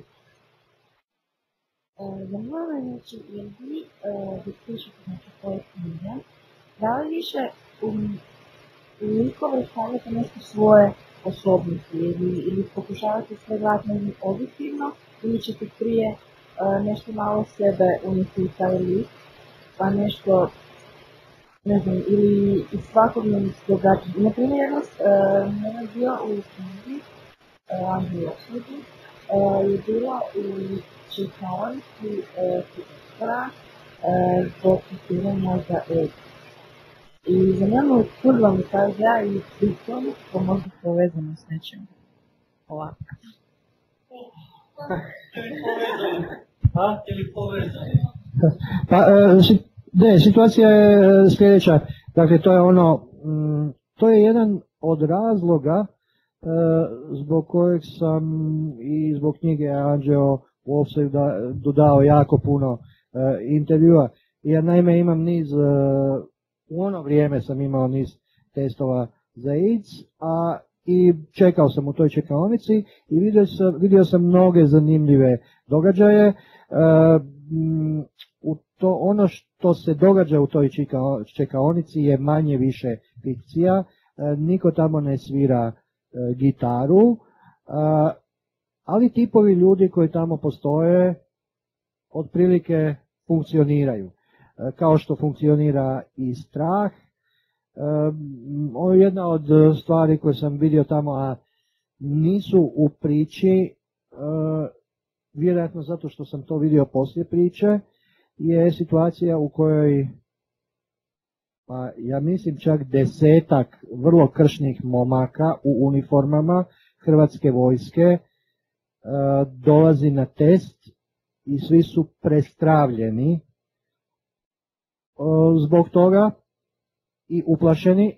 znači, jer vi dok pišete znači svoje knjige, da li više u likove stavljate nešto svoje osobnosti ili pokušavate sve gledati objektivno ili ćete prije nešto malo sebe unijeti u taj lik, pa nešto, ne znam, ili iz svakodnevnih događanja. Naprimjer, jedan dio u knjigi Anđela Osudu je bila u čekaonici profesora zbog testiranja za AIDS. I zanima me kud vam kaže ja i pritom, to možda povezano s nečim ovako. Pa, situacija je sljedeća. Dakle, to je to je jedan od razloga zbog kojeg sam i zbog knjige Anđeo u Offsidu dao jako puno intervjua. Ja naime imam niz, u ono vrijeme sam imao niz testova za AIDS, i čekao sam u toj čekaonici i vidio sam mnoge zanimljive događaje. Ono što se događa u toj čekaonici je manje više fikcija, niko tamo ne svira gitaru, ali tipovi ljudi koji tamo postoje otprilike funkcioniraju. Kao što funkcionira i strah. Ovo je jedna od stvari koje sam vidio tamo, a nisu u priči, vjerojatno zato što sam to vidio poslije priče, je situacija u kojoj, pa ja mislim čak 10 vrlo kršnih momaka u uniformama Hrvatske vojske dolazi na test i svi su prestravljeni zbog toga i uplašeni,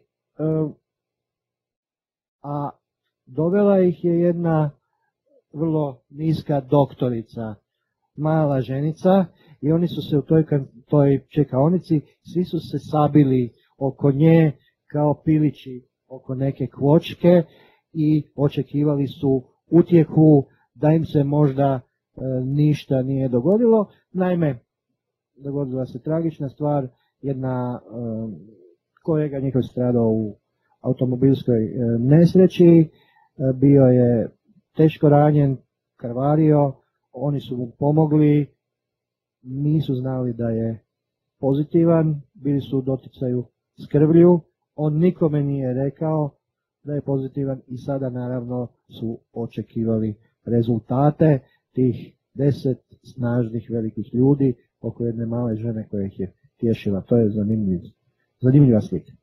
a dovela ih je jedna vrlo niska doktorica, mala ženica, i oni su se u toj čekaonici, svi su se sabili oko nje kao pilići oko neke kvočke i očekivali su utjehu da im se možda ništa nije dogodilo. Naime, dogodila se tragična stvar, jedna kolega njihov stradao u automobilskoj nesreći, bio je teško ranjen, krvario, oni su mu pomogli, nisu znali da je pozitivan, bili su u doticaju s krvlju, on nikome nije rekao da je pozitivan i sada naravno su očekivali rezultate tih 10 snažnih velikih ljudi oko jedne male žene koja ih je tješila. To je zanimljiva slika.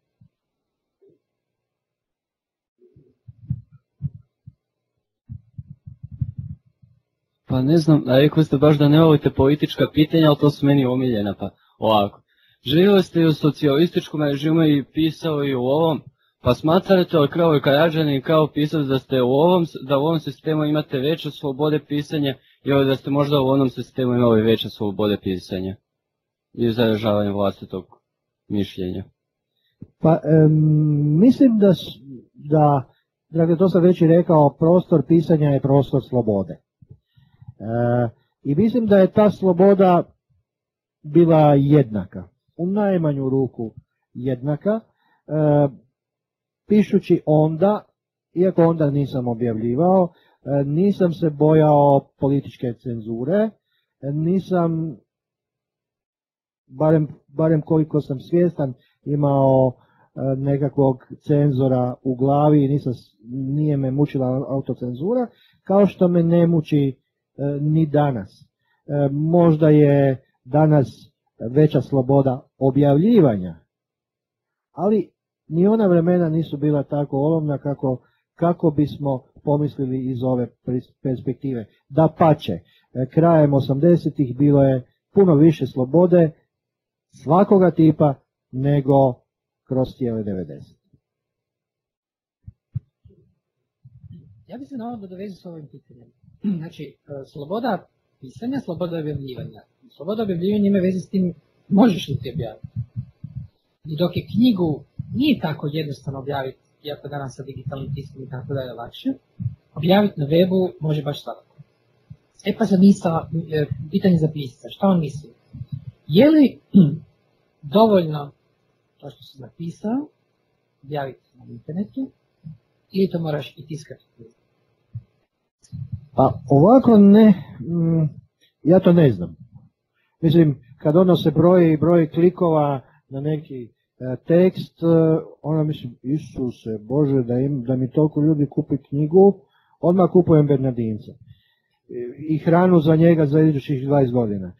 Pa ne znam, rekli ste baš da ne volite politička pitanja, ali to su meni omiljena, pa ovako. Živjeli ste i u socijalističkom režimu i pisali u ovom, pa smatrate li kao Karađanin kao pisac da u ovom sistemu imate veće slobode pisanja ili da ste možda u onom sistemu imali veće slobode pisanja i izražavanja vlastitog mišljenja? Pa mislim da, dakle to sam već i rekao, prostor pisanja je prostor slobode. I mislim da je ta sloboda bila jednaka, u najmanju ruku jednaka, pišući onda, iako onda nisam objavljivao, nisam se bojao političke cenzure, nisam, barem koliko sam svjestan, imao nekakvog cenzora u glavi i nije me mučila autocenzura, kao što me ne muči ni danas. Možda je danas veća sloboda objavljivanja, ali ni ona vremena nisu bila tako olovna kako bismo pomislili iz ove perspektive. Dapače, krajem 80-ih bilo je puno više slobode svakoga tipa nego kroz cijele 90. Ja bih se na ovo dovezio s ovim pitanjem. Znači, sloboda pisanja, sloboda objavljivanja. Sloboda objavljivanja ima veze s tim možeš li ti objaviti. I dok je knjigu nije tako jednostavno objaviti, iako danas sa digitalnim tiskom i tako da je lakše, objaviti na webu može baš svakako. Pa sad pitanje za pisca, šta on misli? Je li dovoljno to što si napisao, objaviti na internetu, ili to moraš i tiskati? Pa ovako ja to ne znam. Mislim, kad ono se broji klikova na neki tekst, onda mislim, Isuse Bože, da mi toliko ljudi kupi knjigu, odmah kupujem Bernardinca. I hranu za njega za idućih 20 godina.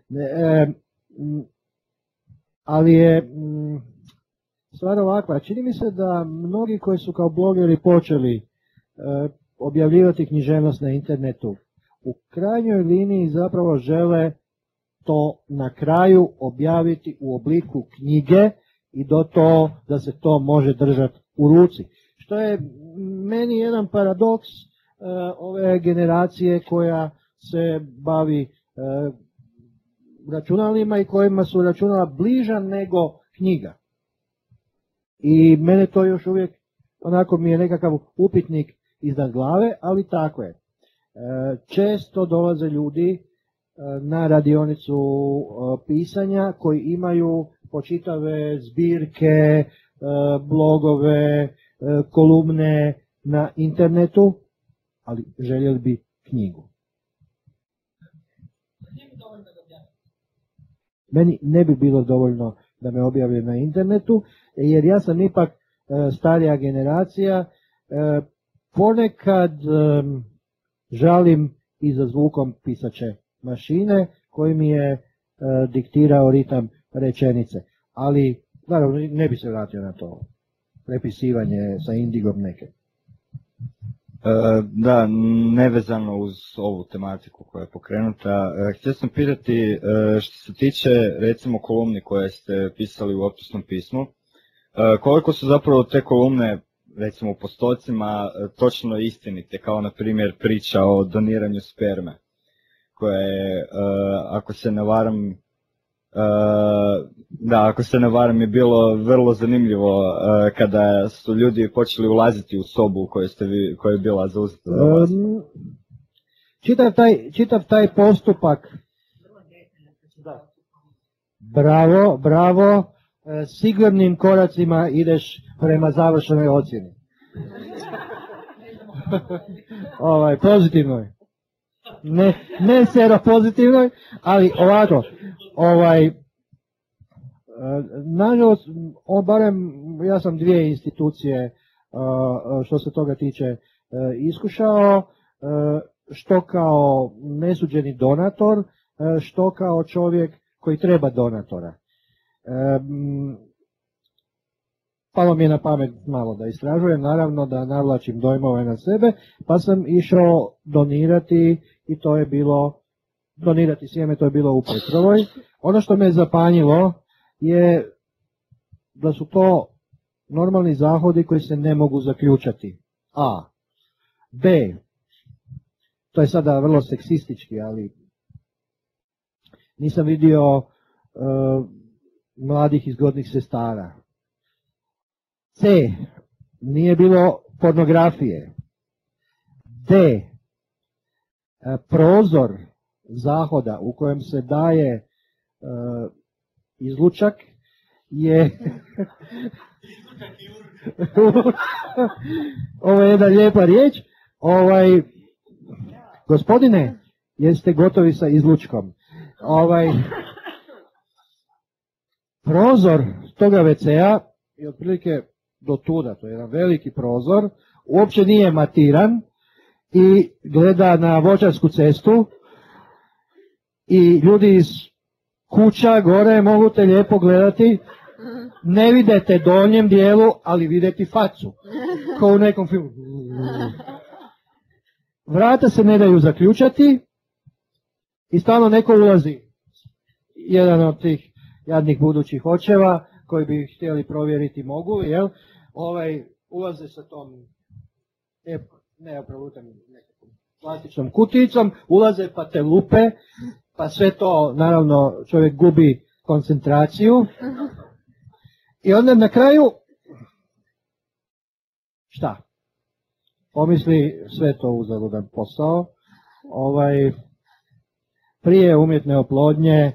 Ali je stvar ovakva, čini mi se da mnogi koji su kao blogeri počeli objavljivati književnost na internetu, u krajnjoj liniji zapravo žele to na kraju objaviti u obliku knjige i da se to može držati u ruci. Što je meni jedan paradoks ove generacije koja se bavi računalima i kojima su računala bliža nego knjiga. I mene to još uvijek onako mi je nekakav upitnik iznad glave, ali tako je. Često dolaze ljudi na radionicu pisanja koji imaju počitave zbirke, blogove, kolumne na internetu, ali željeli bi knjigu. Meni ne bi bilo dovoljno da me objave na internetu, jer ja sam ipak starija generacija. Ponekad žalim i za zvukom pisaće mašine koji mi je diktirao ritam rečenice. Ali, naravno, ne bi se vratio na to prepisivanje sa Indigom neke. Da, nevezano uz ovu tematiku koja je pokrenuta, htio sam pitati što se tiče recimo kolumni koje ste pisali u Optusnom pismu, koliko su zapravo te kolumne recimo u postocima točno istinite, kao na primjer priča o doniranju sperme, koja je, ako se ne varam, je bilo vrlo zanimljivo kada su ljudi počeli ulaziti u sobu u kojoj je bila zauzeta za vas. Čitav taj postupak, bravo, sigurnim koracima ideš prema završenoj ocjeni. Pozitivnoj. Ne seropozitivnoj, ali ovako, nažalost, barem ja sam 2 institucije što se toga tiče iskušao, što kao nesuđeni donator, što kao čovjek koji treba donatora. Palo mi je na pamet malo da istražujem, naravno da navlačim dojmove na sebe, pa sam išao donirati i to je bilo, donirati sjeme, to je bilo u Petrovoj. Ono što me zapanjilo je da su to normalni zahodi koji se ne mogu zaključati. A. B. To je sada vrlo seksistički, ali nisam vidio mladih i zgodnih sestara. C. Nije bilo pornografije. D. Prozor zahoda u kojem se daje izlučak je ovo je jedna lijepa riječ. Gospodine, jeste gotovi sa izlučkom? Prozor toga WC-a je otprilike do tuda, to je jedan veliki prozor, uopće nije matiran i gleda na Voćarsku cestu i ljudi iz kuća gore mogu te lijepo gledati, ne vidite donjem dijelu, ali vidite facu, kao u nekom filmu. Vrata se ne daju zaključati i stalno neko ulazi. Jedan od tih jadnih budućih očeva koji bi htjeli provjeriti mogu, jel? Ulaze sa tom neoprolutanim nekakvom plastičnom kuticom, ulaze pa te lupe, pa sve to, naravno, čovjek gubi koncentraciju. I onda na kraju, šta? Pomisli sve to uzaludan posao. Prije umjetne oplodnje,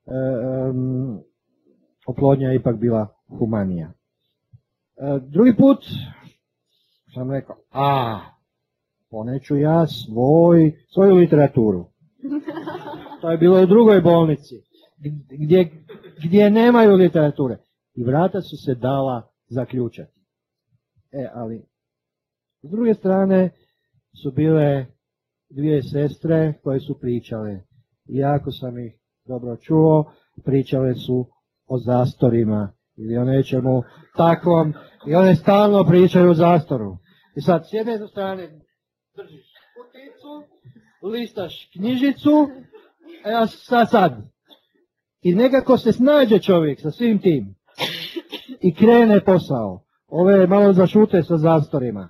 oplodnja je ipak bila humanija. Drugi put sam rekao, poneću ja svoju literaturu. To je bilo u drugoj bolnici, gdje nemaju literature. I vrata su se dala zaključati. Ali, s druge strane su bile dvije sestre koje su pričale. I ako sam ih dobro čuo, pričale su o zastorima ili o nečemu takvom. I one stalno pričaju o zastoru. I sad, s jedne strane držiš kuticu, listaš knjižicu, a sad. I nekako se snađe čovjek sa svim tim. I krene posao. Ove malo zašute sa zastorima.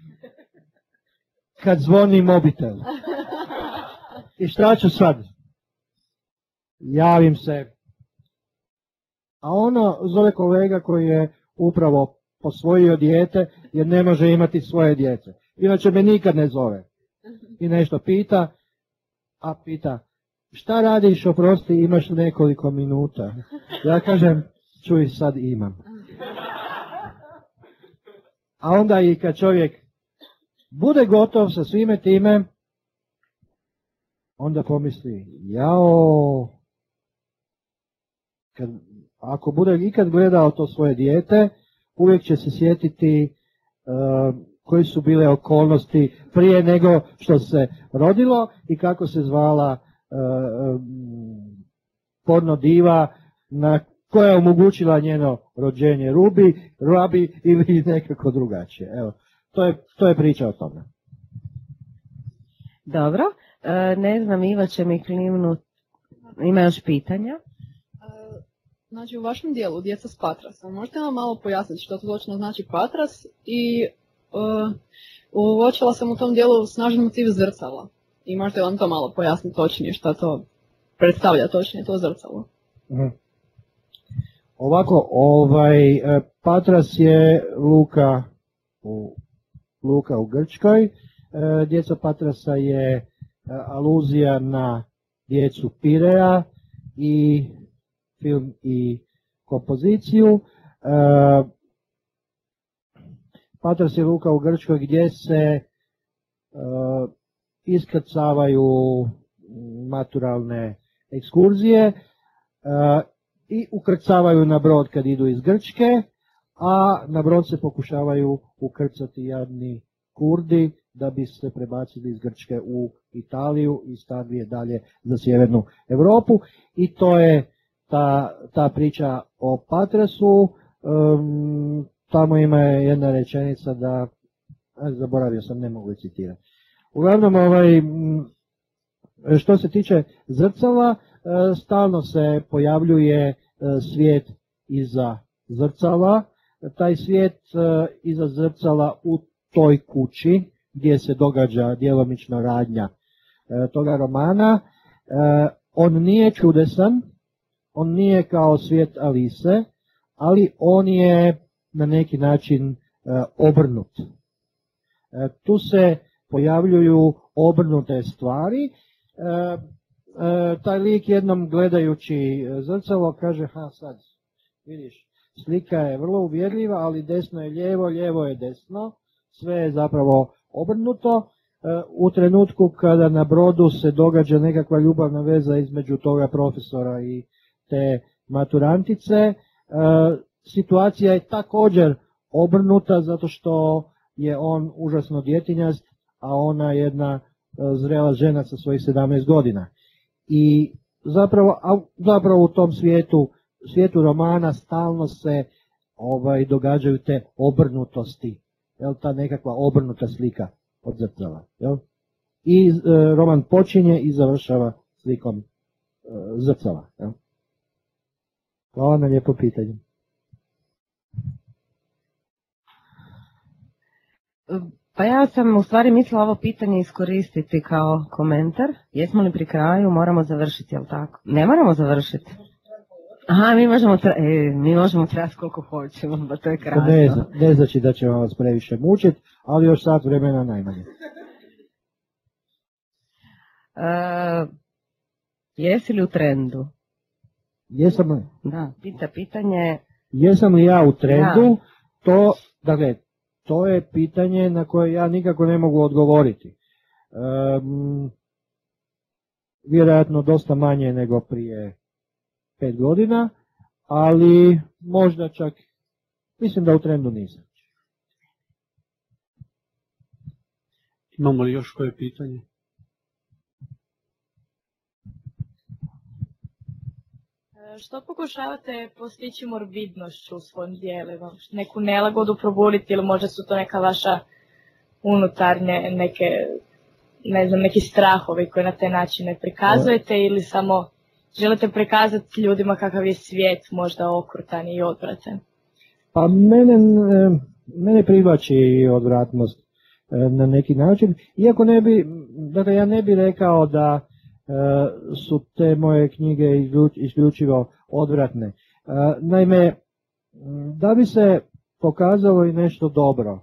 Kad zvoni mobitel. I šta ću sad? Javim se. A ono zove kolega koji je upravo posvojio dijete jer ne može imati svoje dijete. Inače me nikad ne zove. I nešto pita, a pita, šta radiš, oprosti, imaš nekoliko minuta. Ja kažem, čuj, sad imam. A onda i kad čovjek bude gotov sa svime time, onda pomisli, ako bude ikad gledao to svoje dijete, uvijek će se sjetiti koji su bile okolnosti prije nego što se rodilo i kako se zvala porno diva koja je omogućila njeno rođenje Rubi ili nekako drugačije. Evo, to je priča o tome. Dobro, ne znam, Iva će mi klimnut. Ima još pitanja? Znači, u vašem dijelu djeca s patrasom, možete nam malo pojasniti što to točno znači patras i uočila sam u tom dijelu snažan motiv zrcala. I možete vam to malo pojasniti točnije što to predstavlja točnije to zrcalo. Ovako, patras je luka u Grčkoj. Djeca Patrasa je aluzija na djecu Pireja i film i kompoziciju. Patras je luka u Grčkoj gdje se iskrcavaju maturalne ekskurzije i ukrcavaju na brod kad idu iz Grčke, a na brod se pokušavaju ukrcati jadni Kurdi da bi se prebacili iz Grčke u Italiju i stavili dalje za sjevernu Europu. I to je ta priča o Patrasu. Tamo ima jedna rečenica da, zaboravio sam, ne mogu citirati. Uglavnom, što se tiče zrcala, stalno se pojavljuje svijet iza zrcala. Taj svijet iza zrcala u toj kući gdje se događa djelomično radnja toga romana, on nije čudesan, on nije kao svijet Alise, ali on je na neki način obrnut. Tu se pojavljuju obrnute stvari. Taj lik jednom gledajući zrcalo kaže, sad vidiš, slika je vrlo uvjerljiva, ali desno je lijevo, lijevo je desno, sve je zapravo obrnuto. U trenutku kada na brodu se događa nekakva ljubavna veza između toga profesora i te maturantice, situacija je također obrnuta zato što je on užasno djetinjast, a ona jedna zrela žena sa svojih 17 godina. I zapravo u tom svijetu romana stalno se događaju te obrnutosti, ta nekakva obrnuta slika od zrcala. I roman počinje i završava slikom zrcala. Hvala na lijepo pitanje. Pa ja sam u stvari mislila ovo pitanje iskoristiti kao komentar. Jesmo li pri kraju? Moramo završiti, jel tako? Ne moramo završiti. Aha, mi možemo trajati koliko hoćemo, pa to je krasno. Ne znači da ćemo vas previše mučiti, ali još sat vremena najmanje. Jesi li u trendu? Jesam li? Da, pitanje... Jesam li ja u trendu? Da. To je pitanje na koje ja nikako ne mogu odgovoriti. Vjerojatno dosta manje nego prije 5 godina, ali možda čak, mislim da u trendu nisam. Imamo li još koje pitanje? Što pokušavate postići morbidnošću u svojim dijelima? Neku nelagodu probuditi ili možda su to neka vaša unutarnje, neki strahovi koje na taj način ne prikazujete ili samo želite prikazati ljudima kakav je svijet možda okrutan i odvratan? Pa mene privlači odvratnost na neki način, iako ja ne bi rekao da su te moje knjige isključivo odvratne. Naime, da bi se pokazalo i nešto dobro,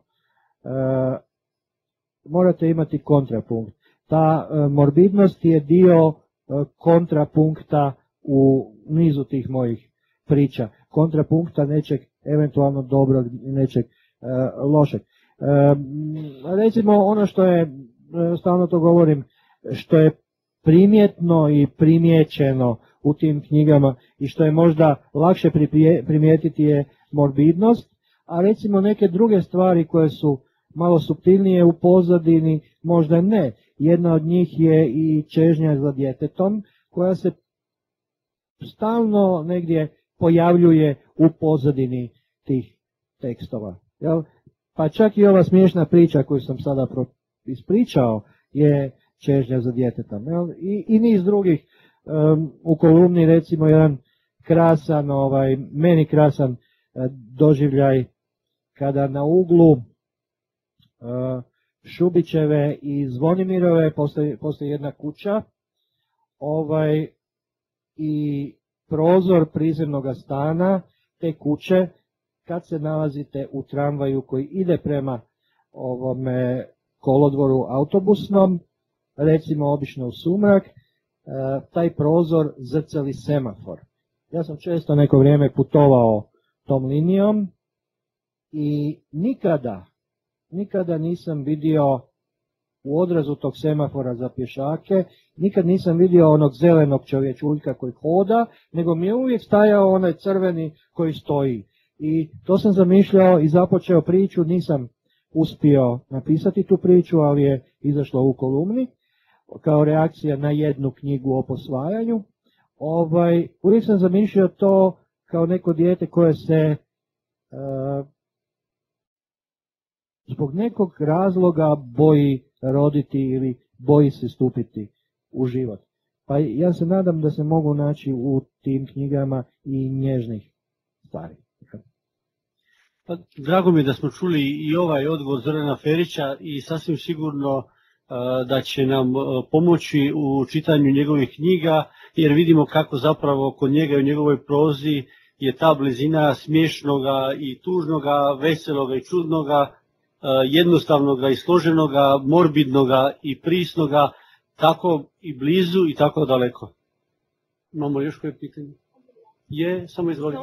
morate imati kontrapunkt. Ta morbidnost je dio kontrapunkta u nizu tih mojih priča. Kontrapunkta nečeg eventualno dobrog, nečeg lošeg. Recimo ono što je, stalno to govorim, što je primjetno i primijećeno u tim knjigama i što je možda lakše primijetiti je morbidnost, a recimo neke druge stvari koje su malo suptilnije u pozadini možda ne. Jedna od njih je i čežnja za djetetom koja se stalno negdje pojavljuje u pozadini tih tekstova. Jel? Pa čak i ova smiješna priča koju sam sada ispričao je čežnja za djetetom. I niz drugih. U kolumni recimo jedan krasan, meni krasan doživljaj kada na uglu Šubićeve i Zvonimirove postoji jedna kuća i prozor prizemnog stana te kuće kad se nalazite u tramvaju koji ide prema ovome kolodvoru autobusnom, recimo obično u sumrak, taj prozor zrcali semafor. Ja sam često neko vrijeme putovao tom linijom i nikada nisam vidio u odrazu tog semafora za pješake, nikad nisam vidio onog zelenog čovječuljka koji hoda, nego mi je uvijek stajao onaj crveni koji stoji. I to sam zamišljao i započeo priču, nisam uspio napisati tu priču, ali je izašla u kolumni kao reakcija na jednu knjigu o posvajanju. Uvijek sam zamišljao to kao neko dijete koje se zbog nekog razloga boji roditi ili boji se stupiti u život. Pa ja se nadam da se mogu naći u tim knjigama i nježnih stvari. Pa, drago mi je da smo čuli i ovaj odgovor Zorana Ferića i sasvim sigurno da će nam pomoći u čitanju njegovih knjiga, jer vidimo kako zapravo kod njega i u njegovoj prozi je ta blizina smiješnoga i tužnoga, veseloga i čudnoga, jednostavnoga i složenoga, morbidnoga i prisnoga, tako i blizu i tako daleko. Imamo još koje pitanje? Samo izvolite.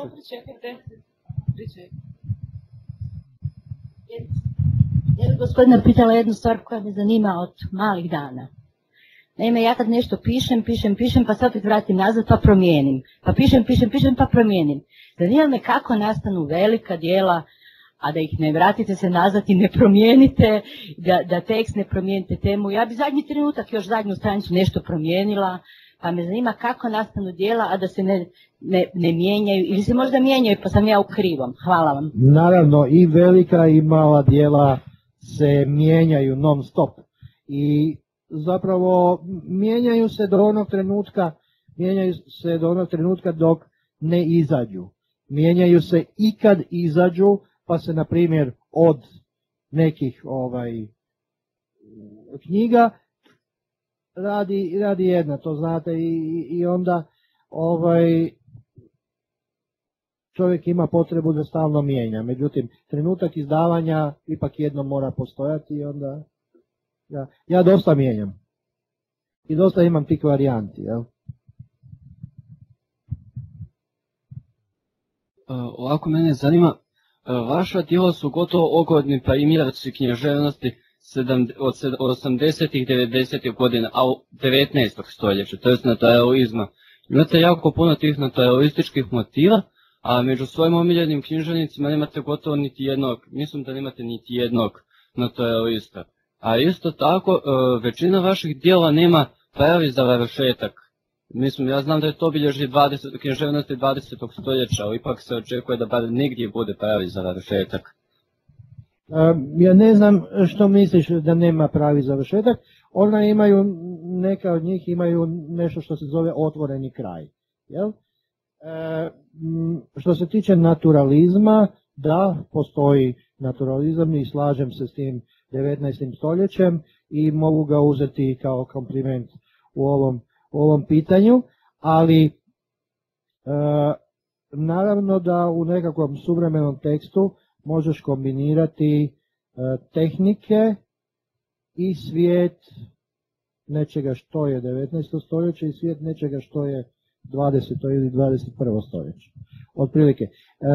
Ja bih gospodina pitala jednu stvar koja me zanima od malih dana. Naime, ja kad nešto pišem, pa se opet vratim nazad pa promijenim. Pa pišem pa promijenim. Zanima me kako nastanu velika djela, a da ih ne vratite se nazad i ne promijenite, da tekst ne promijenite temu. Ja bi zadnji trenutak, još zadnju stranicu nešto promijenila, pa me zanima kako nastanu djela, a da se ne mijenjaju, ili se možda mijenjaju pa sam ja u krivom. Hvala vam. Naravno, i velika i mala djela se mijenjaju non stop. I zapravo mijenjaju se do onog trenutka dok ne izađu. Mijenjaju se i kad izađu, pa se na primjer od nekih knjiga radi jedna, to znate, i onda čovjek ima potrebu da stalno mijenja. Međutim, trenutak izdavanja ipak jedno mora postojati i onda ja dosta mijenjam. I dosta imam tih varijanti, jel? Ovako mene zanima, vaša djela su gotovo ogodni primjeraci književnosti od 80-ih, 90-ih godina, a 19. stoljeća, to je naturalizma. Imate jako puno tih naturalističkih motiva, a među svojim omiljenim književnicima nemate gotovo niti jednog, mislim da nemate niti jednog naturalista. A isto tako, većina vaših djela nema pravi završetak. Mislim, ja znam da je to obilježje književnosti 20. stoljeća, ali ipak se očekuje da bar negdje bude pravi završetak. Ja ne znam što misliš da nema pravi završetak. Neka od njih imaju nešto što se zove otvoreni kraj. Jel? Što se tiče naturalizma, da, postoji naturalizam i slažem se s tim 19. stoljećem i mogu ga uzeti kao kompliment u ovom pitanju, ali naravno da u nekakvom suvremenom tekstu možeš kombinirati tehnike i svijet nečega što je 19. stoljeće i svijet nečega što je 20. ili 21. stoljeće. Otprilike.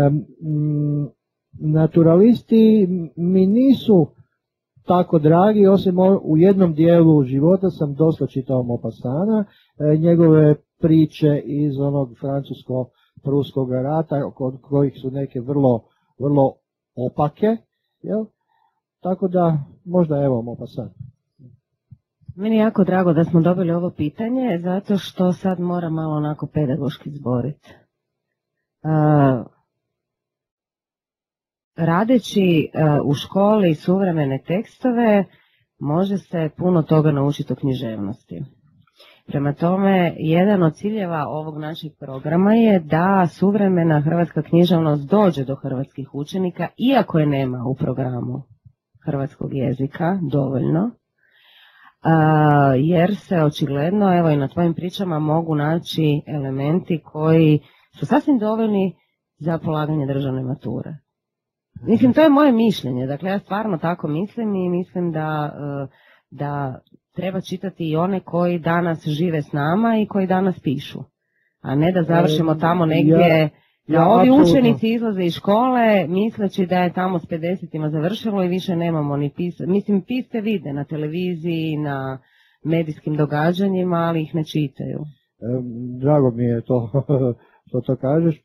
Naturalisti mi nisu tako dragi, osim u jednom dijelu života sam dosta čitao Maupassana, njegove priče iz onog francusko-pruskog rata, kod kojih su neke vrlo opake, jel? Tako da možda evo Maupassana. Meni je jako drago da smo dobili ovo pitanje, zato što sad moram malo onako pedagoški zboriti. Radeći u školi suvremene tekstove, može se puno toga naučiti o književnosti. Prema tome, jedan od ciljeva ovog našeg programa je da suvremena hrvatska književnost dođe do hrvatskih učenika, iako je nema u programu hrvatskog jezika dovoljno, jer se očigledno, evo i na tvojim pričama, mogu naći elementi koji su sasvim dovoljni za polaganje državne mature. Mislim, to je moje mišljenje, dakle ja stvarno tako mislim i mislim da treba čitati i one koji danas žive s nama i koji danas pišu, a ne da završimo tamo negdje, da ovi učenici izlaze iz škole misleći da je tamo s 50-ima završilo i više nemamo ni pisati. Mislim, pisce vide na televiziji, na medijskim događanjima, ali ih ne čitaju. Drago mi je to što to kažeš.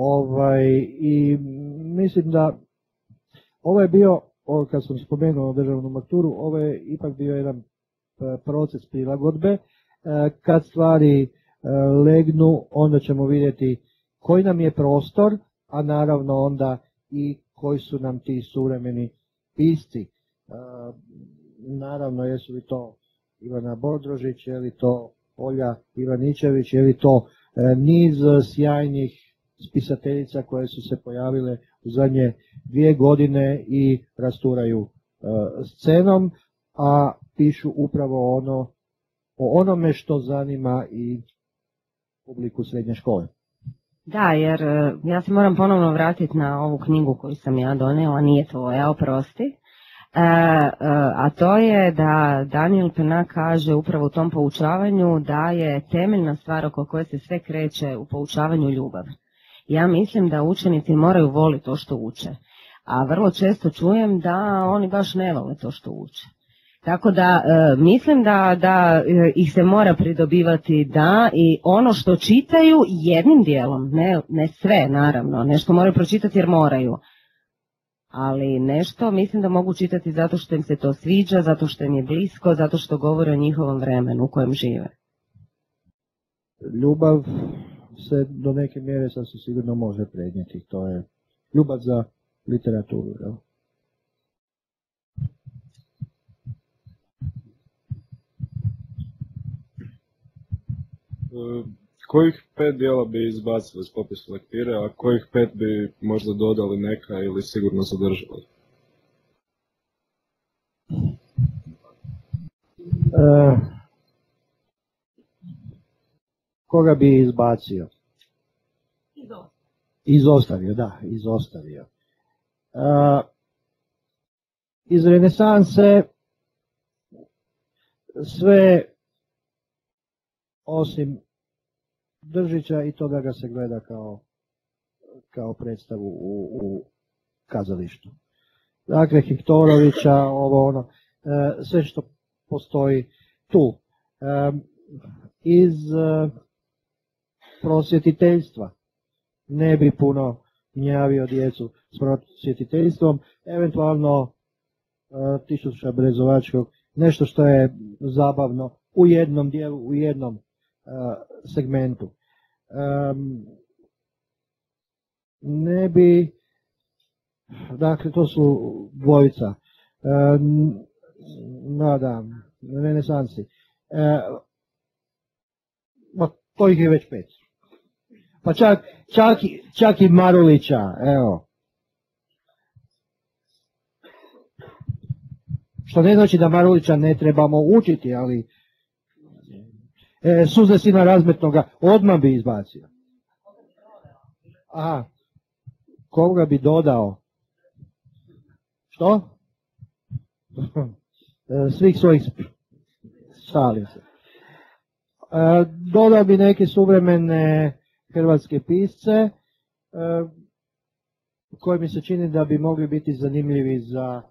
I mislim da ovo je bio, kad sam spomenuo državnu maturu, ovo je ipak bio jedan proces prilagodbe. Kad stvari legnu, onda ćemo vidjeti koji nam je prostor, a naravno onda i koji su nam ti suvremeni pisci. Naravno, jesu li to Ivana Bodrožić, je li to Olja Ivaničević, je li to niz sjajnih spisateljica koje su se pojavile u zadnje 2 godine i rasturaju scenom, a pišu upravo o onome što zanima i publiku srednje škole. Da, jer ja se moram ponovno vratiti na ovu knjigu koju sam ja donijela, nije tvoja, oprosti. A to je da Daniel Penna kaže upravo u tom poučavanju da je temeljna stvar oko koje se sve kreće u poučavanju ljubav. Ja mislim da učenici moraju voliti to što uče, a vrlo često čujem da oni baš ne vole to što uče. Tako da mislim da ih se mora pridobivati da i ono što čitaju jednim dijelom, ne sve naravno, nešto moraju pročitati jer moraju, ali nešto mislim da mogu čitati zato što im se to sviđa, zato što im je blisko, zato što govore o njihovom vremenu u kojem žive. Ljubav se do neke mjere sasvim sigurno može prenijeti, to je ljubav za literaturu. Jel? Kojih 5 dijela bi izbacili iz popisa lektire, a kojih 5 bi možda dodali neka ili sigurno zadržali? Koga bi izbacio? Izostavio, da, izostavio. Iz renesanse sve osim Držića i to da ga se gleda kao predstavu u kazalištu. Dakle, Hektorovića, ovo ono, sve što postoji tu. Iz prosvjetiteljstva ne bi puno gnjavio djecu s prosvjetiteljstvom, eventualno Tisuća Brezovačkog, nešto što je zabavno u jednom dijelu, u jednom segmentu. Ne bi, dakle to su dvojica, da, renesansi. To ih je već 5. Pa čak i Marulića, evo. Što ne znači da Marulića ne trebamo učiti, ali Suze sina razmetnoga odmah bi izbacio. Aha, koga bi dodao? Što? Svih svojih šalim se. Dodao bi neke suvremene hrvatske pisce koji mi se čini da bi mogli biti zanimljivi za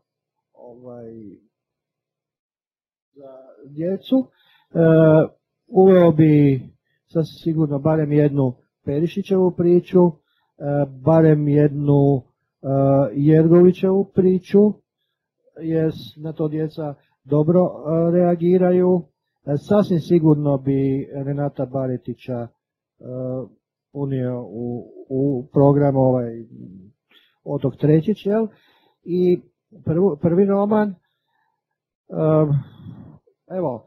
djecu. Uveo bi sasvim sigurno barem jednu Perišićevu priču, barem jednu Jergovićevu priču, jer na to djeca dobro reagiraju. Sasvim sigurno bi Renata Baretića unio u program Otok Trećić, jel? I prvi roman, evo,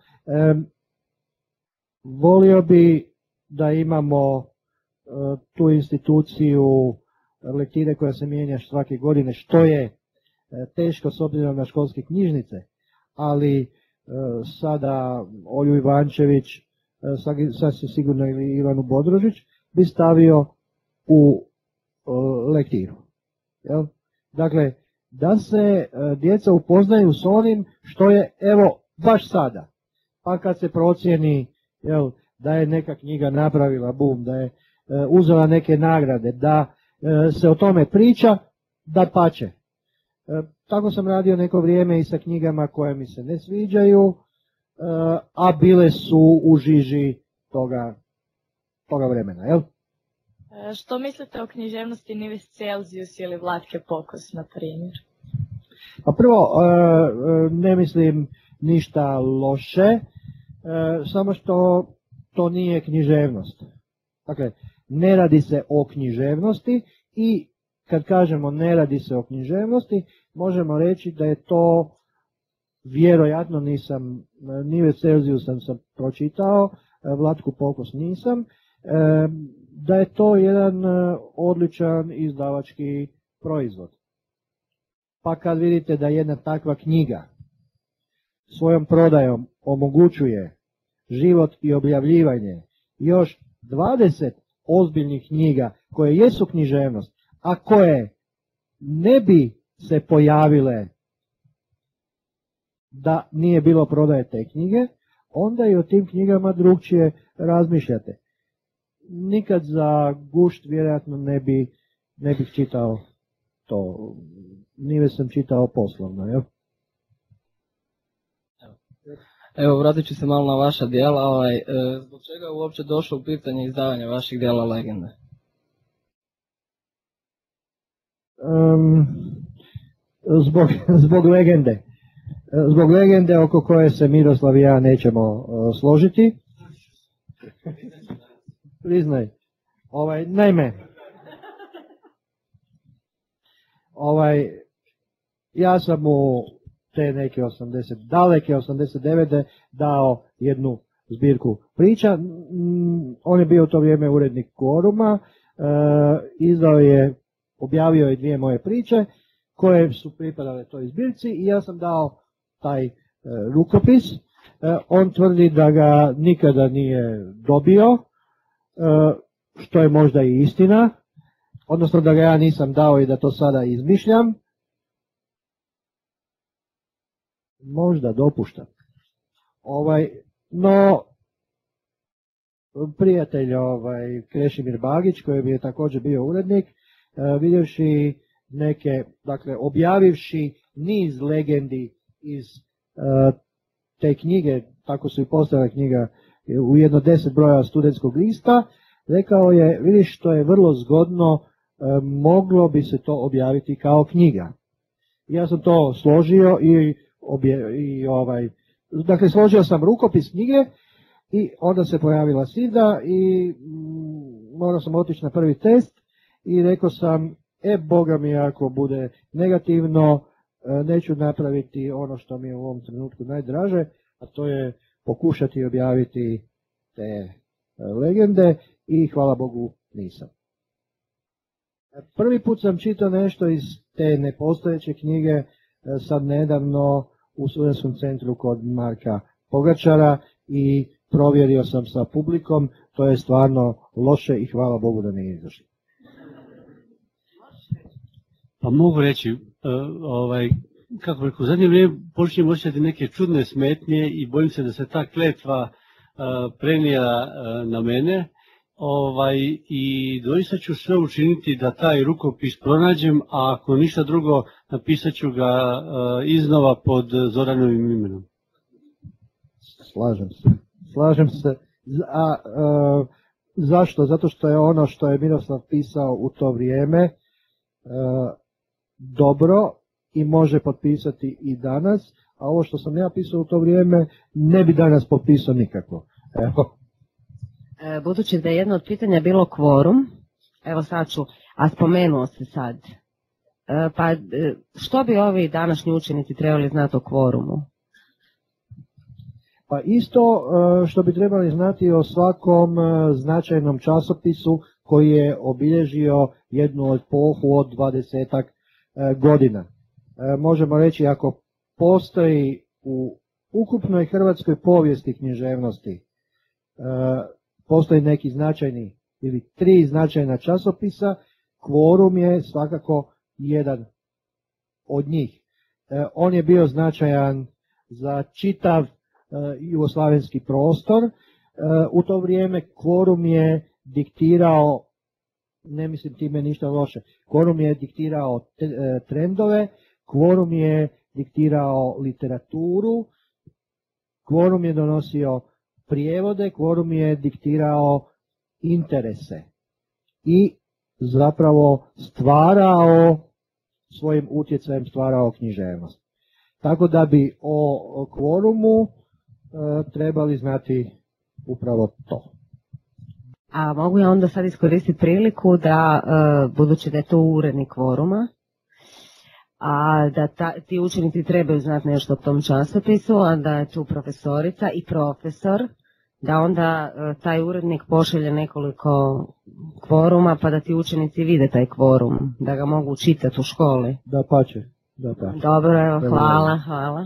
volio bi da imamo tu instituciju lektire koja se mijenja svake godine, što je teško s obzirom na školske knjižnice, ali sada Olju Ivančević, sasvim sigurno ili Ivanu Bodrožić, bi stavio u lektiru. Jel? Dakle, da se djeca upoznaju s onim što je, evo, baš sada. Pa kad se procijeni, jel, da je neka knjiga napravila bum, da je uzela neke nagrade, da se o tome priča, da pače. Tako sam radio neko vrijeme i sa knjigama koje mi se ne sviđaju, a bile su u žiži toga vremena, jel? Što mislite o književnosti Nives Celzijus ili Vlatke Pokos, na primjer? Pa prvo, ne mislim ništa loše, samo što to nije književnost. Dakle, ne radi se o književnosti i kad kažemo ne radi se o književnosti, možemo reći da je to, vjerojatno nisam, Nives Celzijus sam pročitao, Vlatku Pokos nisam, da je to jedan odličan izdavački proizvod. Pa kad vidite da jedna takva knjiga svojom prodajom omogućuje život i objavljivanje još 20 ozbiljnih knjiga koje jesu književnost, a koje ne bi se pojavile da nije bilo prodaje te knjige, onda i o tim knjigama drugčije razmišljate. Nikad za gušt vjerojatno ne bih čitao to. Nije sam čitao poslovno, jel? Evo, vratit ću se malo na vaša djela. Zbog čega je uopće došlo u pitanje izdavanja vaših djela Legende? Zbog legende. Zbog legende oko koje se Miroslav i ja nećemo složiti. Priznaj. Naime, ja sam mu te neke daleke 89. dao jednu zbirku priča. On je bio u to vrijeme urednik Quoruma, objavio je 2 moje priče koje su pripadale toj zbirci i ja sam dao taj rukopis On tvrdi da ga nikada nije dobio, što je možda i istina, odnosno da ga ja nisam dao i da to sada izmišljam. Možda dopuštam. No, prijatelj Krešimir Bagić, koji je također bio urednik, vidjevši neke, dakle, objavivši niz legendi iz te knjige, tako su i postale knjiga u jedno 10 broja studentskog lista, rekao je, vidiš, što je vrlo zgodno, moglo bi se to objaviti kao knjiga. Ja sam to složio dakle, složio sam rukopis knjige i onda se pojavila SIDA i morao sam otići na prvi test i rekao sam, Boga mi, ako bude negativno, neću napraviti ono što mi je u ovom trenutku najdraže, a to je pokušati objaviti te legende i hvala Bogu nisam. Prvi put sam čitao nešto iz te nepostojeće knjige sad nedavno u Studentskom centru kod Marka Pogačara i provjerio sam sa publikom, to je stvarno loše i hvala Bogu da nije izašlo. Pa mogu reći, kako rekao, u zadnje vrijeme počinjem osjećati neke čudne smetnje i bojim se da se ta kletva prenija na mene. I doista ću sve učiniti da taj rukopis pronađem, a ako ništa drugo napisat ću ga iznova pod Zoranovim imenom. Slažem se. Zašto? Zato što je ono što je Miroslav pisao u to vrijeme dobro i može potpisati i danas, a ovo što sam ja pisao u to vrijeme ne bi danas potpisao nikako. Evo. Budući da je jedno od pitanja bilo kvorum, evo sad ću, a spomenuo se sad, pa što bi ovi današnji učenici trebali znati o kvorumu? Pa isto što bi trebali znati o svakom značajnom časopisu koji je obilježio jednu epohu od 20-ak godina. Možemo reći, ako postoji u ukupnoj hrvatskoj povijesti književnosti postoji neki značajni ili 3 značajna časopisa, Kvorum je svakako jedan od njih. On je bio značajan za čitav jugoslavenski prostor. U to vrijeme Kvorum je diktirao, ne mislim time ništa loše, Kvorum je diktirao trendove, Kvorum je diktirao literaturu, Kvorum je donosio prijevode, Kvorum je diktirao interese i zapravo svojim utjecajem stvarao književnost. Tako da bi o Kvorumu trebali znati upravo to. A mogu ja onda sad iskoristiti priliku da, budući da je to urednik Kvoruma, a da ti učenici trebaju znati nešto o tom časopisu, a da je tu profesorica i profesor, da onda taj urednik pošalje nekoliko kvoruma pa da ti učenici vide taj kvorum, da ga mogu čitati u školi. Da pače. Dobro, evo, hvala.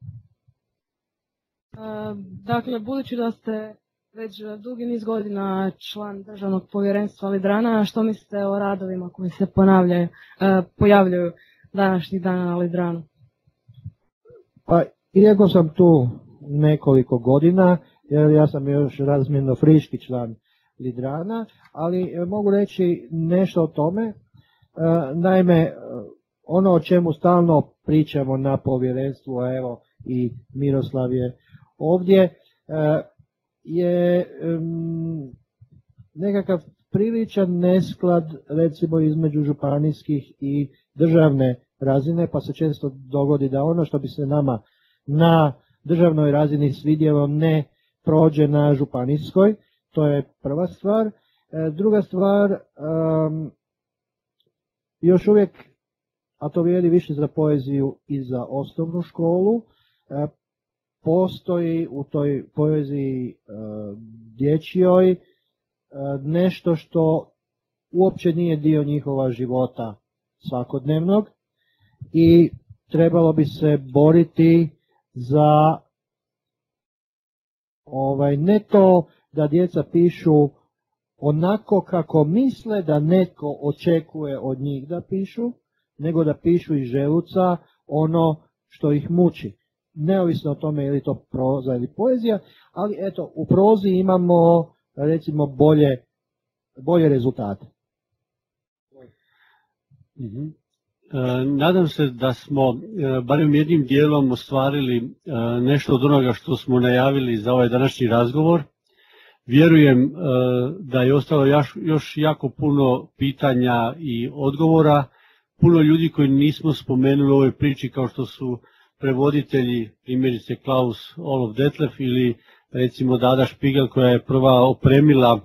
Dakle, budući da ste već dugi niz godina član Državnog povjerenstva Lidrana, što mislite o radovima koji se pojavljaju današnjih dana na Lidranu? Pa, iako sam tu nekoliko godina, jer ja sam još razmjerno friški član Lidrana, ali mogu reći nešto o tome. Naime, ono o čemu stalno pričamo na povjerenstvu, a evo i Miroslav je ovdje, je nekakav priličan nesklad recimo između županijskih i državne razine, pa se često dogodi da ono što bi se nama na državnoj razini svidjelo ne prođe na županijskoj, to je prva stvar. Druga stvar, još uvijek, a to vrijedi više za poeziju i za osnovnu školu, postoji u toj poeziji dječjoj nešto što uopće nije dio njihova života svakodnevnog i trebalo bi se boriti za Ne to da djeca pišu onako kako misle da netko očekuje od njih da pišu, nego da pišu iz želuca ono što ih muči. Neovisno o tome je li to proza ili poezija, ali eto, u prozi imamo recimo bolje rezultate. Nadam se da smo barem jednim dijelom ostvarili nešto od onoga što smo najavili za ovaj današnji razgovor. Vjerujem da je ostalo još jako puno pitanja i odgovora, puno ljudi koji nismo spomenuli u ovoj priči kao što su prevoditelji, primjerice Klaus Olof Detlef ili recimo Dada Špigel koja je prva opremila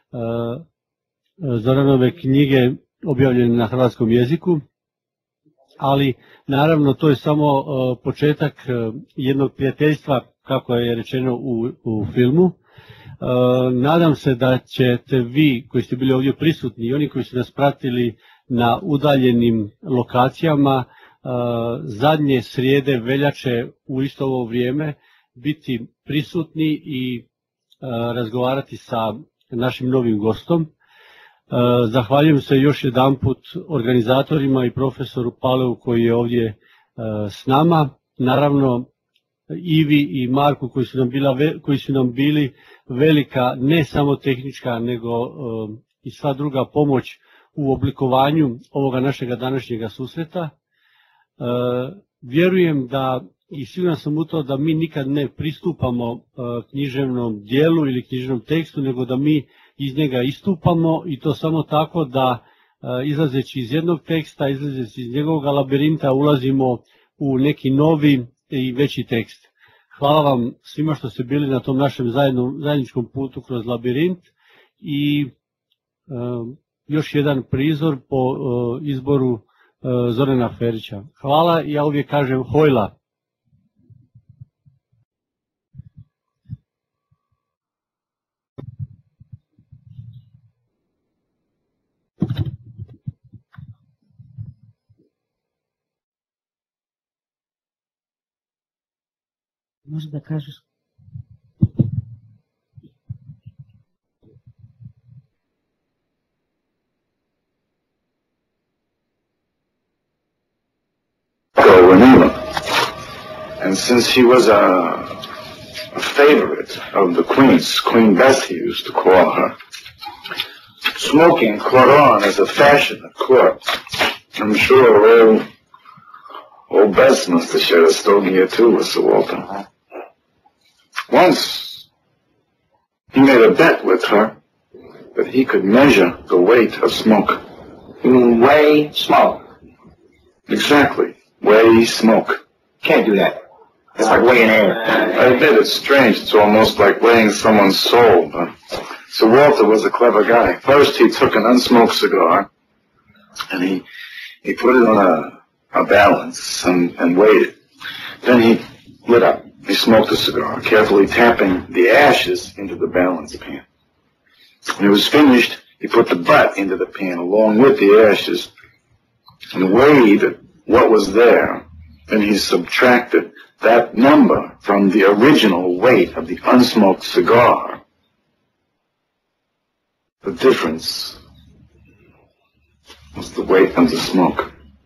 Zoranove knjige objavljene na hrvatskom jeziku. Ali naravno to je samo početak jednog prijateljstva kako je rečeno u filmu. Nadam se da ćete vi koji ste bili ovdje prisutni i oni koji su nas pratili na udaljenim lokacijama zadnje srijede veljače u isto ovo vrijeme biti prisutni i razgovarati sa našim novim gostom. Zahvaljujem se još jedanput organizatorima i profesoru Paleu koji je ovdje s nama. Naravno Ivi i Marku koji su nam bili velika ne samo tehnička nego i sva druga pomoć u oblikovanju ovoga našega današnjega susreta. Vjerujem da i siguran sam u to da mi nikad ne pristupamo književnom dijelu ili književnom tekstu, nego da mi iz njega istupamo i to samo tako da izlazeći iz jednog teksta, izlazeći iz njegovog labirinta ulazimo u neki novi i veći tekst. Hvala vam svima što ste bili na tom našem zajedničkom putu kroz labirint i još jedan prizor po izboru Zorana Ferića. Hvala i ja uvijek kažem hojla. Možda kažeš. And since he was a favorite of the Queen's, Queen Bessie used to call her, smoking caught on as a fashion at court. I'm sure old Bess must have shared a stogie or two with Sir Walter. Once, he made a bet with her that he could measure the weight of smoke. Weigh smoke? Exactly. Weigh smoke. Can't do that. It's like weighing air. I admit it's strange. It's almost like weighing someone's soul. But Sir Walter was a clever guy. First, he took an unsmoked cigar, and he put it on a balance and weighed it. Then he lit up. He smoked the cigar, carefully tapping the ashes into the balance pan. When it was finished, he put the butt into the pan along with the ashes and weighed what was there. Then he subtracted that number from the original weight of the unsmoked cigar. The difference was the weight of the smoke.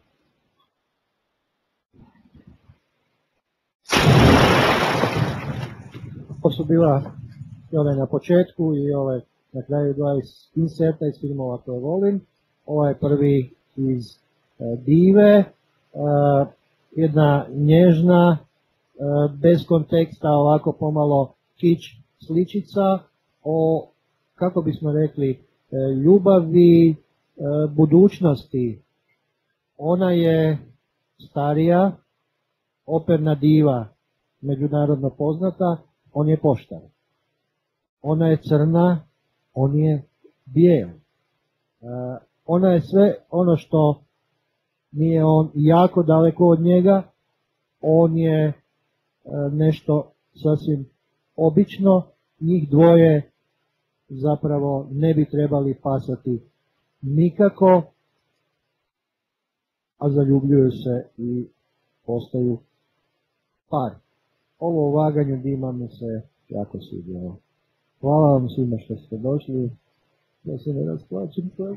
To su bila i na početku i na kraju dva inserta iz filmova koje volim. Ovaj je prvi iz Dive, jedna nježna, bez konteksta, ovako pomalo kič sličica o, kako bismo rekli, ljubavi budućnosti. Ona je starija, operna diva, međunarodno poznata, on je poštar. Ona je crna, on je bijel. Ona je sve ono što nije on jako daleko od njega, on je nešto sasvim obično, njih dvoje zapravo ne bi trebali pasati nikako, a zaljubljuju se i postaju par. Ovo u vaganju dima mi se jako sviđao. Hvala vam svima što ste došli, da se ne rasplačim sad.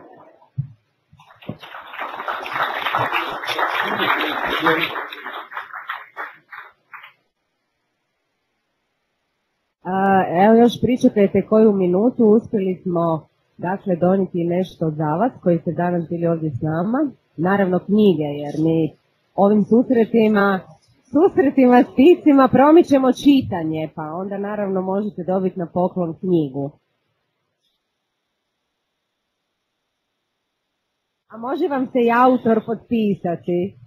Evo još pričekajte koju minutu, uspjeli smo dakle donijeti nešto za vas koji ste danas bili ovdje s nama. Naravno knjige, jer mi ovim susretima s piscima promičemo čitanje, pa onda naravno možete dobiti na poklon knjigu. A može vam se i autor potpisati?